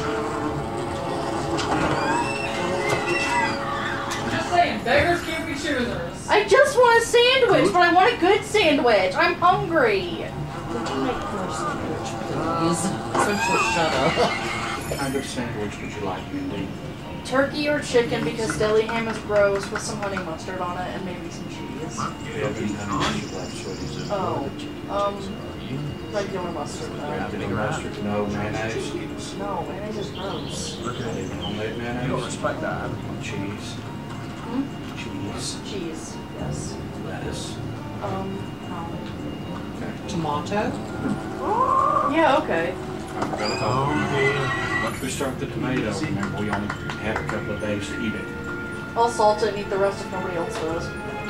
Just saying, beggars can't be choosers. I just want a sandwich, but I want a good sandwich. I'm hungry. Would you make her a sandwich, please? So she'll shut up. What kind of sandwich would you like, Mindy? Turkey or chicken because deli ham is gross with some honey mustard on it and maybe some cheese. We haven't done any left, sweeties. Oh, um, regular mustard though. Any mustard? No mayonnaise? No, mayonnaise is gross. Not even homemade mayonnaise? You don't respect that, have you? Cheese. Hmm? Cheese. Cheese, yes. Lettuce. Um, Okay. Tomato? no. Yeah, okay. I forgot about that. Once we start the tomato, remember we only have a couple of days to eat it. I'll salt it and eat the rest if nobody else does.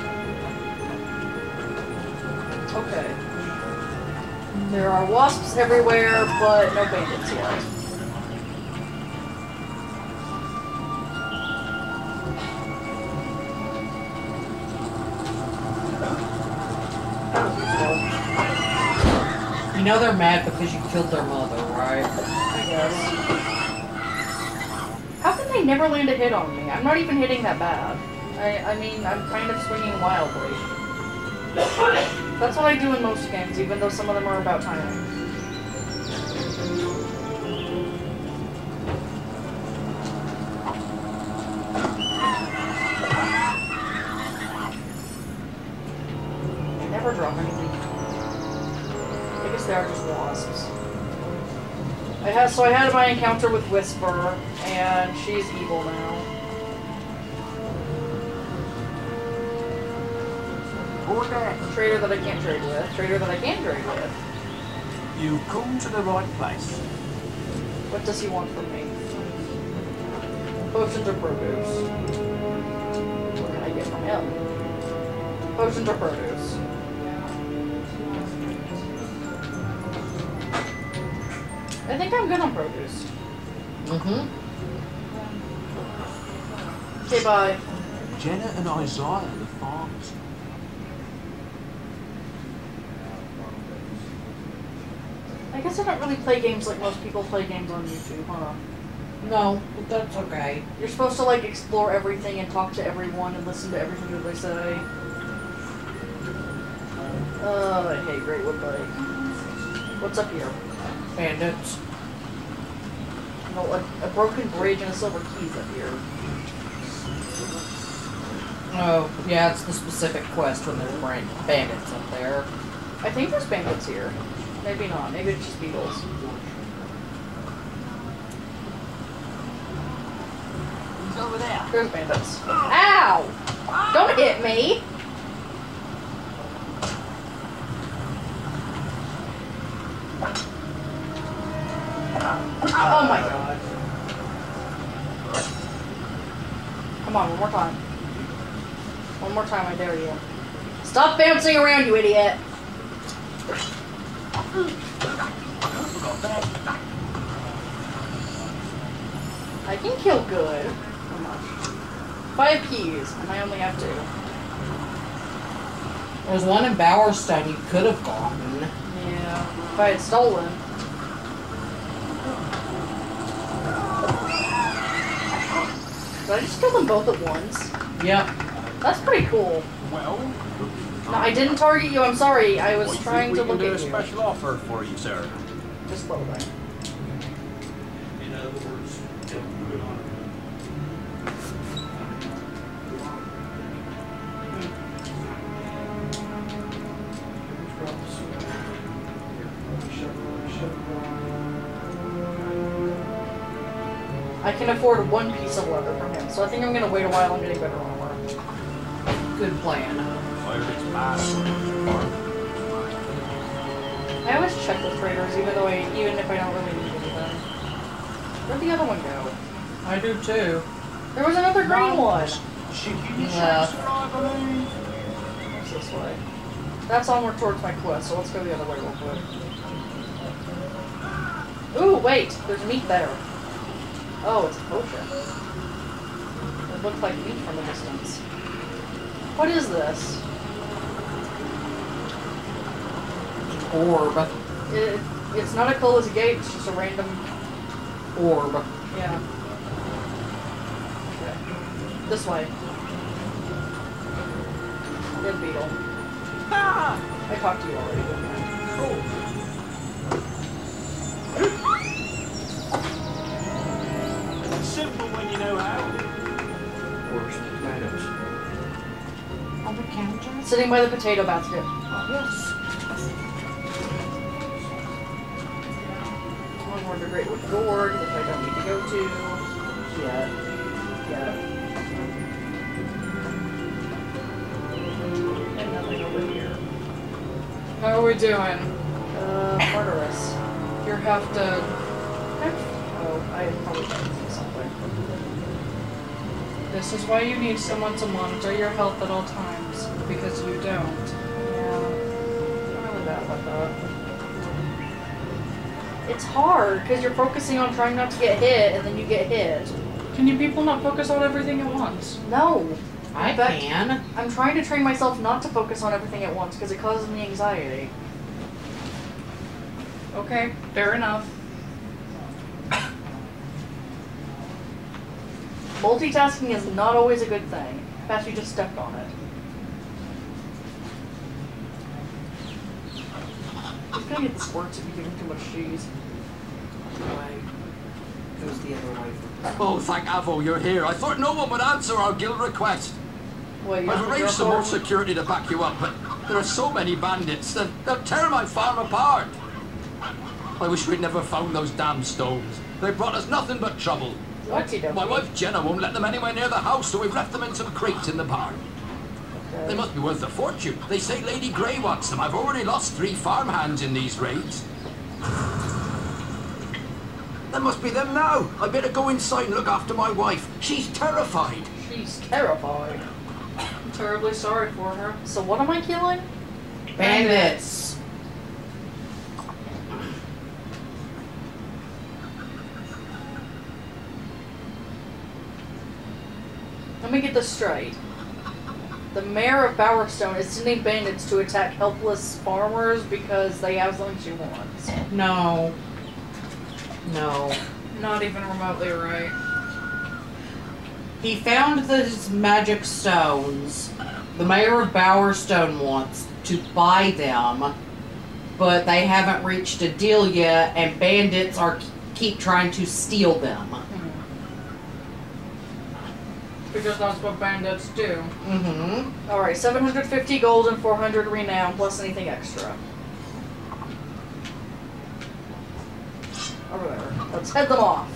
Okay. There are wasps everywhere, but no bandits yet. You know they're mad because you killed their mother, right? I guess. How can they never land a hit on me? I'm not even hitting that bad. I, I mean, I'm kind of swinging wildly. That's what I do in most games, even though some of them are about timing. I never drop anything. I guess they are just wasps. I had, so I had my encounter with Whisper, and she's evil now. Trader that I can't trade with. Trader that I can trade with. You've come to the right place. What does he want from me? Potions or produce? What can I get from him? Potions or produce? I think I'm good on produce. Mm-hmm. Okay, bye. Jenna and Isaiah are the farmers. I guess I don't really play games like most people play games on YouTube, huh? No, but that's okay. You're supposed to like explore everything and talk to everyone and listen to everything that they say. Oh, I hate Greatwood Lake. What's up here? Bandits. No, a, a broken bridge and a silver key's up here. Oh, yeah, it's the specific quest when there's brand bandits up there. I think there's bandits here. Maybe not. Maybe it's just beetles. He's over there. There's bandits. Ow! Don't hit me! Oh my god. Come on, one more time. One more time, I dare you. Stop bouncing around, you idiot! I can kill good. How much? Five keys, and I only have two. There's one in Bowerstone you could have gotten. Yeah, if I had stolen. Did I just kill them both at once? Yep. That's pretty cool. Well, No, I didn't target you. I'm sorry. I was we trying think to we look can at do you. a special offer for you, sir. Just slow down. In other words, don't put it on. I can afford one piece of leather from him, so I think I'm gonna wait a while on getting better armor. Good plan. Pirate's mad. I always check with traders, even though I, even if I don't really need anything. Where'd the other one go? I do too. There was another green one. Yeah. What's this way? That's onward towards my quest, so let's go the other way real quick. Ooh, wait, there's meat there. Oh, it's a potion. It looked like meat from a distance. What is this? Orb. It, it's not a closed gate, it's just a random Orb. Yeah. Okay. This way. Dead beetle. Ah! I talked to you already, didn't I? Cool. Simple when you know how. Where's the tomatoes? On the counter? Sitting by the potato basket. Yes. One more to Greatwood Gorge, which I don't need to go to yet. Yet. And nothing over here. How are we doing? Uh, murderous. You have to. Oh, I probably should do something. This is why you need someone to monitor your health at all times, because you don't. Yeah. I'm really bad about that. It's hard, because you're focusing on trying not to get hit, and then you get hit. Can you people not focus on everything at once? No. I But can. I'm trying to train myself not to focus on everything at once, because it causes me anxiety. Okay, fair enough. Multitasking is not always a good thing. Perhaps you just stepped on it. He's gonna get the squirts if you give him too much cheese. Way. Goes the other way. Oh, thank Avo you're here. I thought no one would answer our guild request. Well, you I've have arranged to some go more forward. security to back you up, but there are so many bandits that they'll tear my farm apart. I wish we'd never found those damn stones. They brought us nothing but trouble. Okie dokie. My wife Jenna won't let them anywhere near the house, so we've left them in some crates in the barn. Okay. They must be worth a fortune. They say Lady Grey wants them. I've already lost three farmhands in these raids. That must be them now. I better go inside and look after my wife. She's terrified. She's terrified. I'm terribly sorry for her. So what am I killing? Bandits. Let me get this straight. The mayor of Bowerstone is sending bandits to attack helpless farmers because they have something she wants. No. No. Not even remotely right. He found these magic stones. The mayor of Bowerstone wants to buy them, but they haven't reached a deal yet, and bandits are keep trying to steal them. Because that's what bandits do. Mm-hmm. Alright, seven hundred fifty gold and four hundred renown, plus anything extra. Over there. Let's head them off.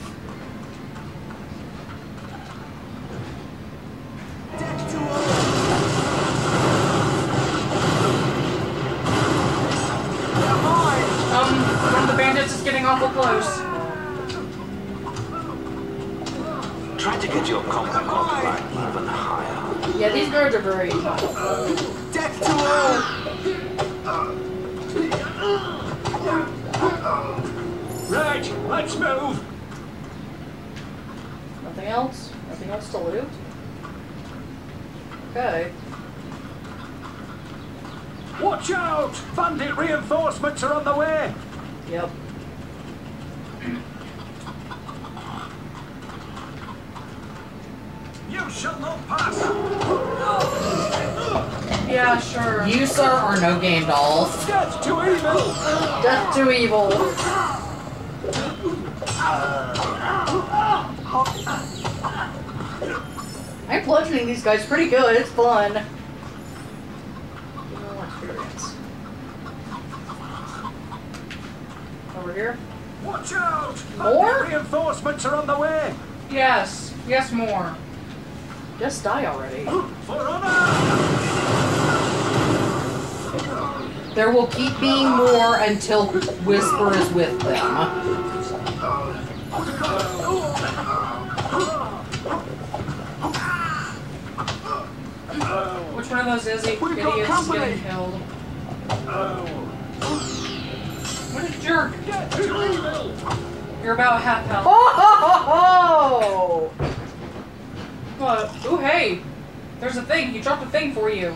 Um, one of the bandits is getting awful close. Try to get your combat multiplier even higher. Yeah, these guards are very... Death to all! Right, let's move. Nothing else? Nothing else to loot? Okay. Watch out! Bandit reinforcements are on the way. Yep. You shall not pass. Yeah, sure. You, sir, are no Gandalf. Death to evil. Death to evil. I'm bludgeoning these guys pretty good. It's fun. Experience. Over here. Watch out! More? Bandit reinforcements are on the way. Yes. Yes, more. Just die already. For honor! There will keep being more until Whisper is with them. Which one of those is he, We've got idiots is company. getting killed? What a jerk! You're about half health. Oh! What? Ooh, hey! There's a thing. He dropped a thing for you.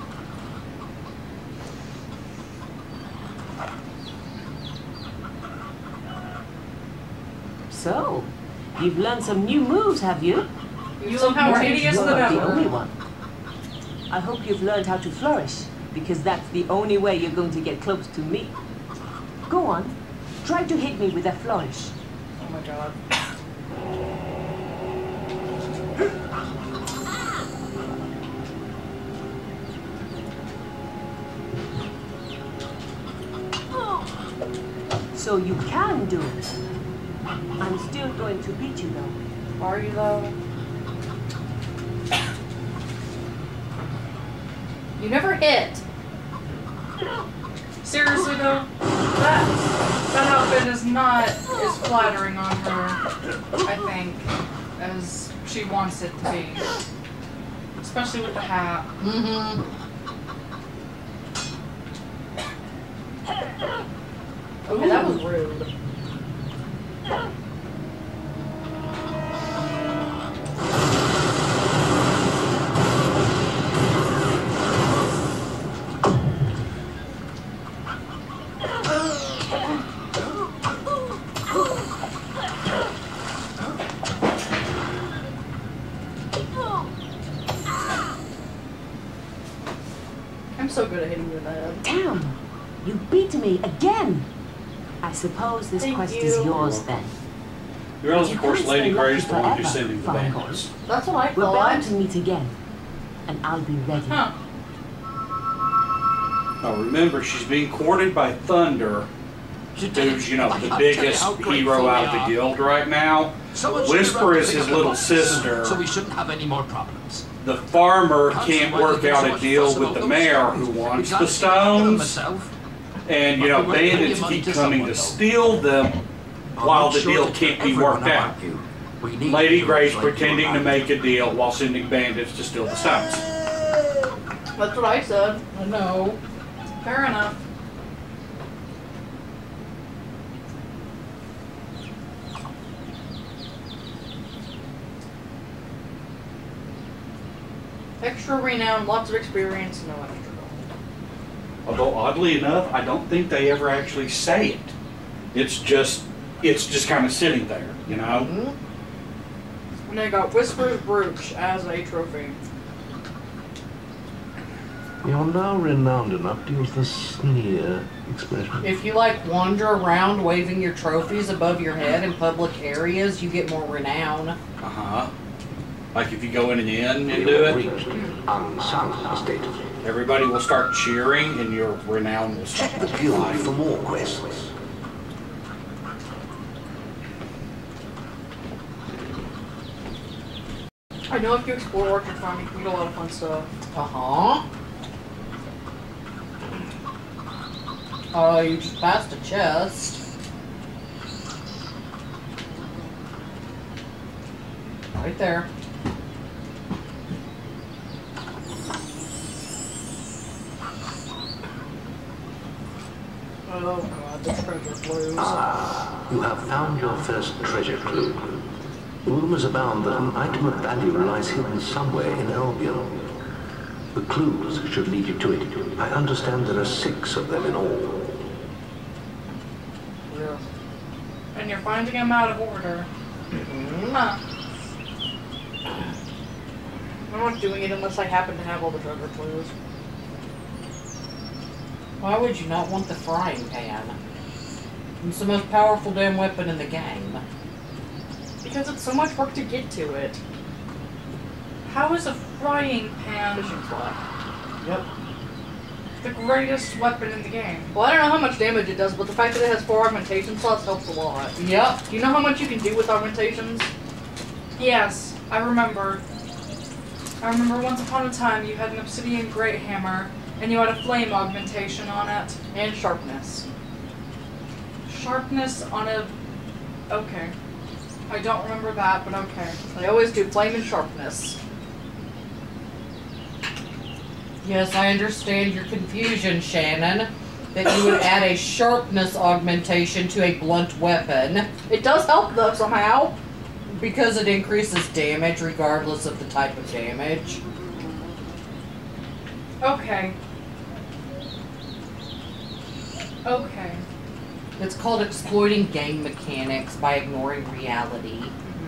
So, you've learned some new moves, have you? You somehow Right, hideous you're than not the ever. only one. I hope you've learned how to flourish, because that's the only way you're going to get close to me. Go on, try to hit me with a flourish. Oh my god. So you can do it. I'm still going to beat you though. Are you though? You never hit. Seriously though, that that outfit is not as flattering on her, I think, as she wants it to be. Especially with the hat. Mm-hmm. Okay, that was rude. I'm so good at hitting you with that. Damn! You beat me again! I suppose this Thank quest you. is yours then. You realize, of You course, can't Lady stay Grey's the lucky one who's forever, sending the Fine bandits. That's what I We're bound thought. to meet again, and I'll be ready. Huh. Now remember, she's being courted by Thunder, who's, you know, the biggest hero out of the guild right now. Whisper is his little sister. So we shouldn't have any more problems. The farmer can't work out a deal with the mayor who wants the stones. And, you know, bandits keep coming to steal them while the deal can't be worked out. Lady Grey's pretending to make a deal while sending bandits to steal the stones. That's what I said. I know. Fair enough. Extra renown, lots of experience, no extra gold. Although, oddly enough, I don't think they ever actually say it. It's just, it's just kind of sitting there, you know? Mm-hmm. And they got Whisper's Brooch as a trophy. You're now renowned enough to use the sneer expression. If you like wander around waving your trophies above your head in public areas, you get more renown. Uh-huh. Like if you go in an inn and do it, Unsung state. everybody will start cheering and your renown will start. Check the guild for more quests. I know if you explore Orchard Farm, you can get a lot of fun stuff. Uh-huh. Oh, you just passed a chest. Right there. Oh god, the treasure clues. Ah, you have found your first treasure clue. Rumors abound that an item of value lies hidden somewhere in Albion. The clues should lead you to it. I understand there are six of them in all. Yeah. And you're finding them out of order. Mm-hmm. Huh. I'm not doing it unless I happen to have all the treasure clues. Why would you not want the frying pan? It's the most powerful damn weapon in the game. Because it's so much work to get to it. How is a frying pan Fishing fly. Yep. the greatest weapon in the game? Well, I don't know how much damage it does, but the fact that it has four augmentation slots helps a lot. Yep. Do you know how much you can do with augmentations? Yes, I remember. I remember once upon a time you had an obsidian great hammer and you had a flame augmentation on it. And sharpness. Sharpness on a... Okay. I don't remember that, but okay. They always do flame and sharpness. Yes, I understand your confusion, Shannon. That you would add a sharpness augmentation to a blunt weapon. It does help, though, somehow. Because it increases damage regardless of the type of damage. Okay. Okay. It's called exploiting game mechanics by ignoring reality.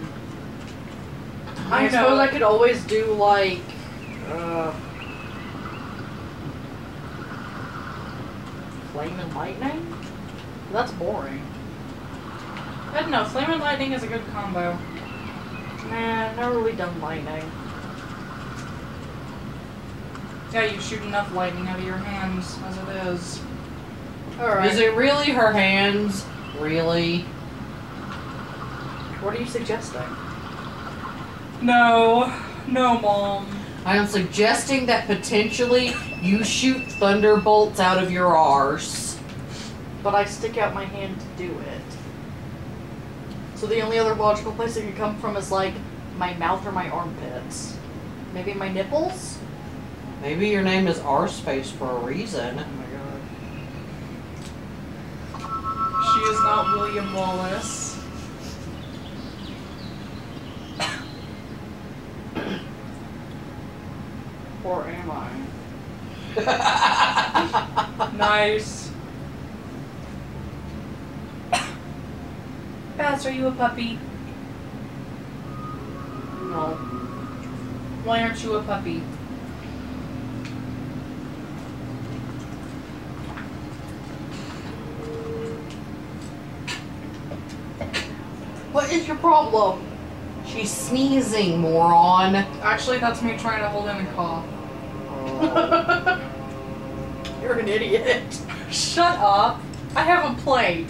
I, I suppose I could always do, like... Uh, flame and lightning? That's boring. I don't know, flame and lightning is a good combo. Nah, never really done lightning. Yeah, you shoot enough lightning out of your hands as it is. Alright. Is it really her hands? Really? What are you suggesting? No. No, Mom. I am suggesting that potentially you shoot thunderbolts out of your arse. But I stick out my hand to do it. So the only other logical place it could come from is like my mouth or my armpits. Maybe my nipples? Maybe your name is Arseface for a reason. Oh my god. She is not William Wallace. Or am I? Nice. Baz, are you a puppy? No. Why aren't you a puppy? What is your problem? She's sneezing, moron. Actually, that's me trying to hold in a cough. You're an idiot. Shut up. I have a plate.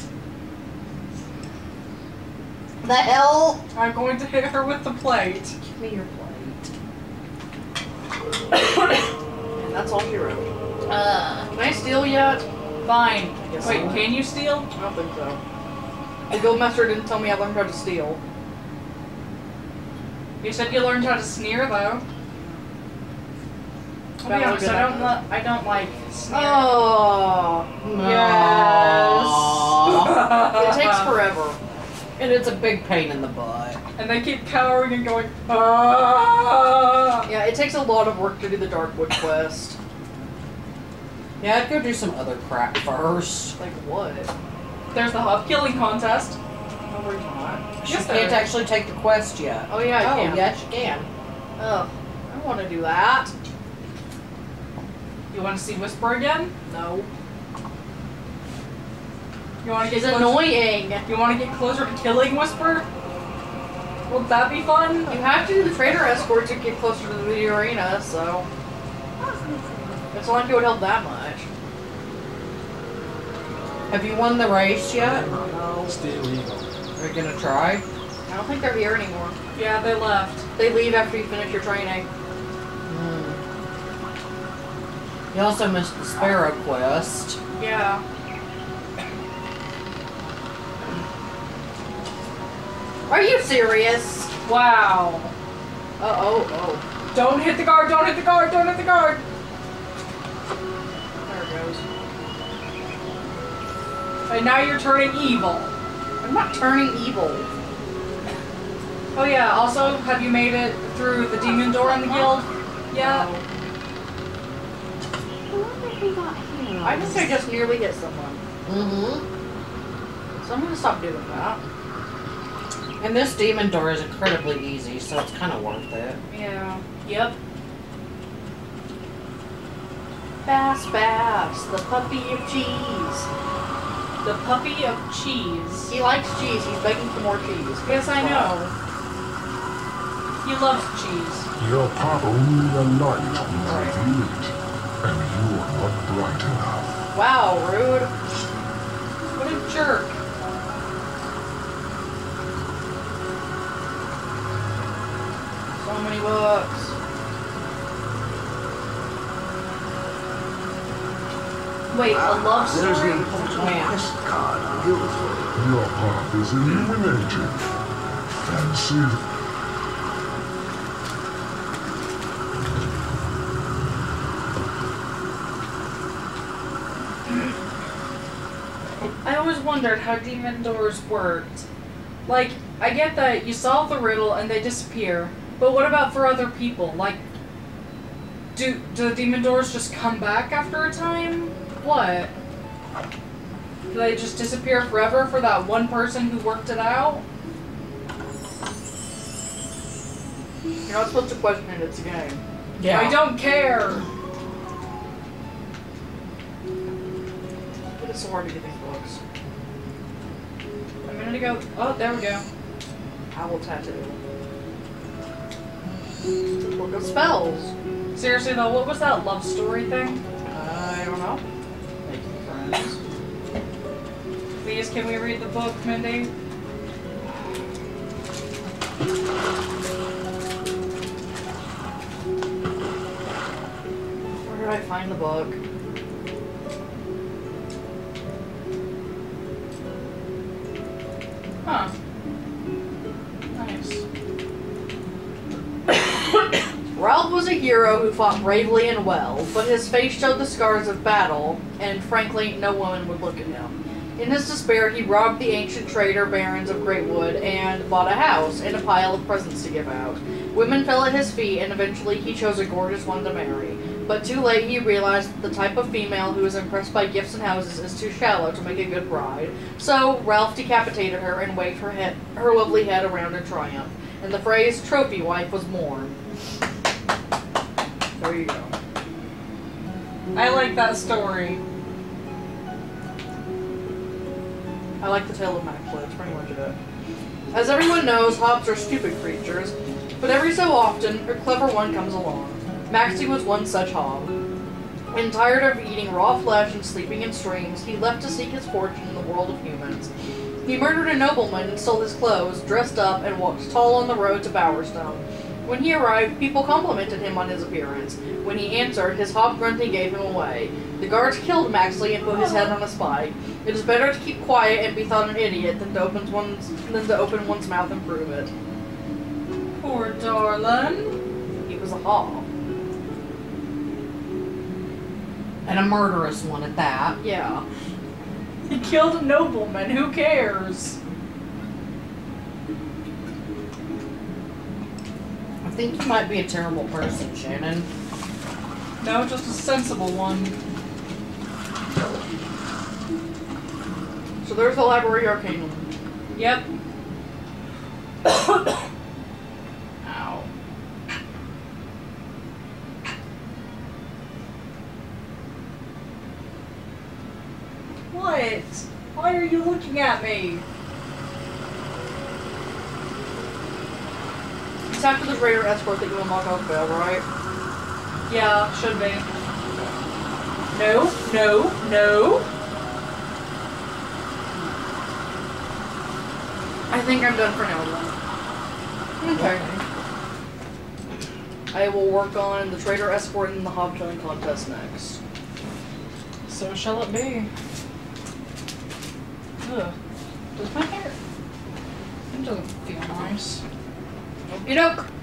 The hell? I'm going to hit her with the plate. Give me your plate. And that's all you wrote. Uh, can I steal yet? Fine. Yes, Wait, I can you steal? I don't think so. The Guildmaster didn't tell me I learned how to steal. You said you learned how to sneer, though. I'll be That honest, would I be don't, li- I don't like sneering. Oh, yes. It takes forever. And it's a big pain in the butt. And they keep cowering and going, ah! Yeah, it takes a lot of work to do the Darkwood quest. Yeah, I'd go do some other crap first. Like what? There's the hub killing contest. No, we're not. She Yes, can't there. actually take the quest yet. Oh yeah, I oh, can. yes, you can. Ugh, I don't want to do that. You want to see Whisper again? No. You want to It's get closer? annoying. You want to get closer to killing Whisper? Would that be fun? You have to do the trader escort to get closer to the arena, so it's not like it would help that much. Have you won the race yet? No. Still illegal. Are you gonna try? I don't think they're here anymore. Yeah, they left. They leave after you finish your training. Mm. You also missed the Sparrow quest. Yeah. Are you serious? Wow. Uh oh, oh. Don't hit the guard, don't hit the guard, don't hit the guard! There it goes. And now you're turning evil. I'm not turning evil. Oh yeah, also, have you made it through the demon door in the guild? Yeah. No. I think I just nearly hit someone. Mm-hmm. So I'm gonna stop doing that. And this demon door is incredibly easy, so it's kind of worth it. Yeah. Yep. Bass Bass, the puppy of cheese. The puppy of cheese. He likes cheese. He's begging for more cheese. Yes, I know. He loves cheese. Your pop only the light will reveal it, and you're not bright enough. Wow, rude. What a jerk. So many books. Wait, a love story? There's the important quest card on Guildford. Your path is illuminated. Fancy. I always wondered how demon doors worked. Like, I get that you solve the riddle and they disappear, but what about for other people? Like, do, do the demon doors just come back after a time? What? Do they just disappear forever for that one person who worked it out? You're not supposed to question it, it's a game. Yeah. I don't care! It's so hard to get these books. A minute ago. Oh, there we go. Owl tattoo. The book of spells. Seriously though, what was that love story thing? I don't know. Making friends. Please, can we read the book, Mindy? Where did I find the book? Huh. Nice. Ralph was a hero who fought bravely and well, but his face showed the scars of battle, and frankly, no woman would look at him. In his despair, he robbed the ancient trader barons of Greatwood and bought a house and a pile of presents to give out. Women fell at his feet, and eventually he chose a gorgeous one to marry. But too late, he realized that the type of female who is impressed by gifts and houses is too shallow to make a good bride. So, Ralph decapitated her and waved her, head, her lovely head around in triumph. And the phrase, trophy wife, was born. There you go. I like that story. I like the tale of Maxwell, it's pretty much it. As everyone knows, hobbs are stupid creatures, but every so often, a clever one comes along. Maxie was one such hob. And tired of eating raw flesh and sleeping in streams, he left to seek his fortune in the world of humans. He murdered a nobleman and stole his clothes, dressed up, and walked tall on the road to Bowerstone. When he arrived, people complimented him on his appearance. When he answered, his hob grunting gave him away. The guards killed Maxley and put his head on a spike. It is better to keep quiet and be thought an idiot than to open one's, than to open one's mouth and prove it. Poor darling. He was a hob. And a murderous one at that. Yeah. He killed a nobleman, who cares? I think you might be a terrible person, Shannon. No, just a sensible one. So there's the Library Arcanum. Yep. Ow. What? Why are you looking at me? It's after the Raider Escort that you unlock Oakville, right? Yeah, should be. No, no, no. I think I'm done for now, then. Okay. I will work on the Trader Escort and the Hob Killing Contest next. So shall it be. Ugh. Does my hair... It doesn't feel nice. Okey doke.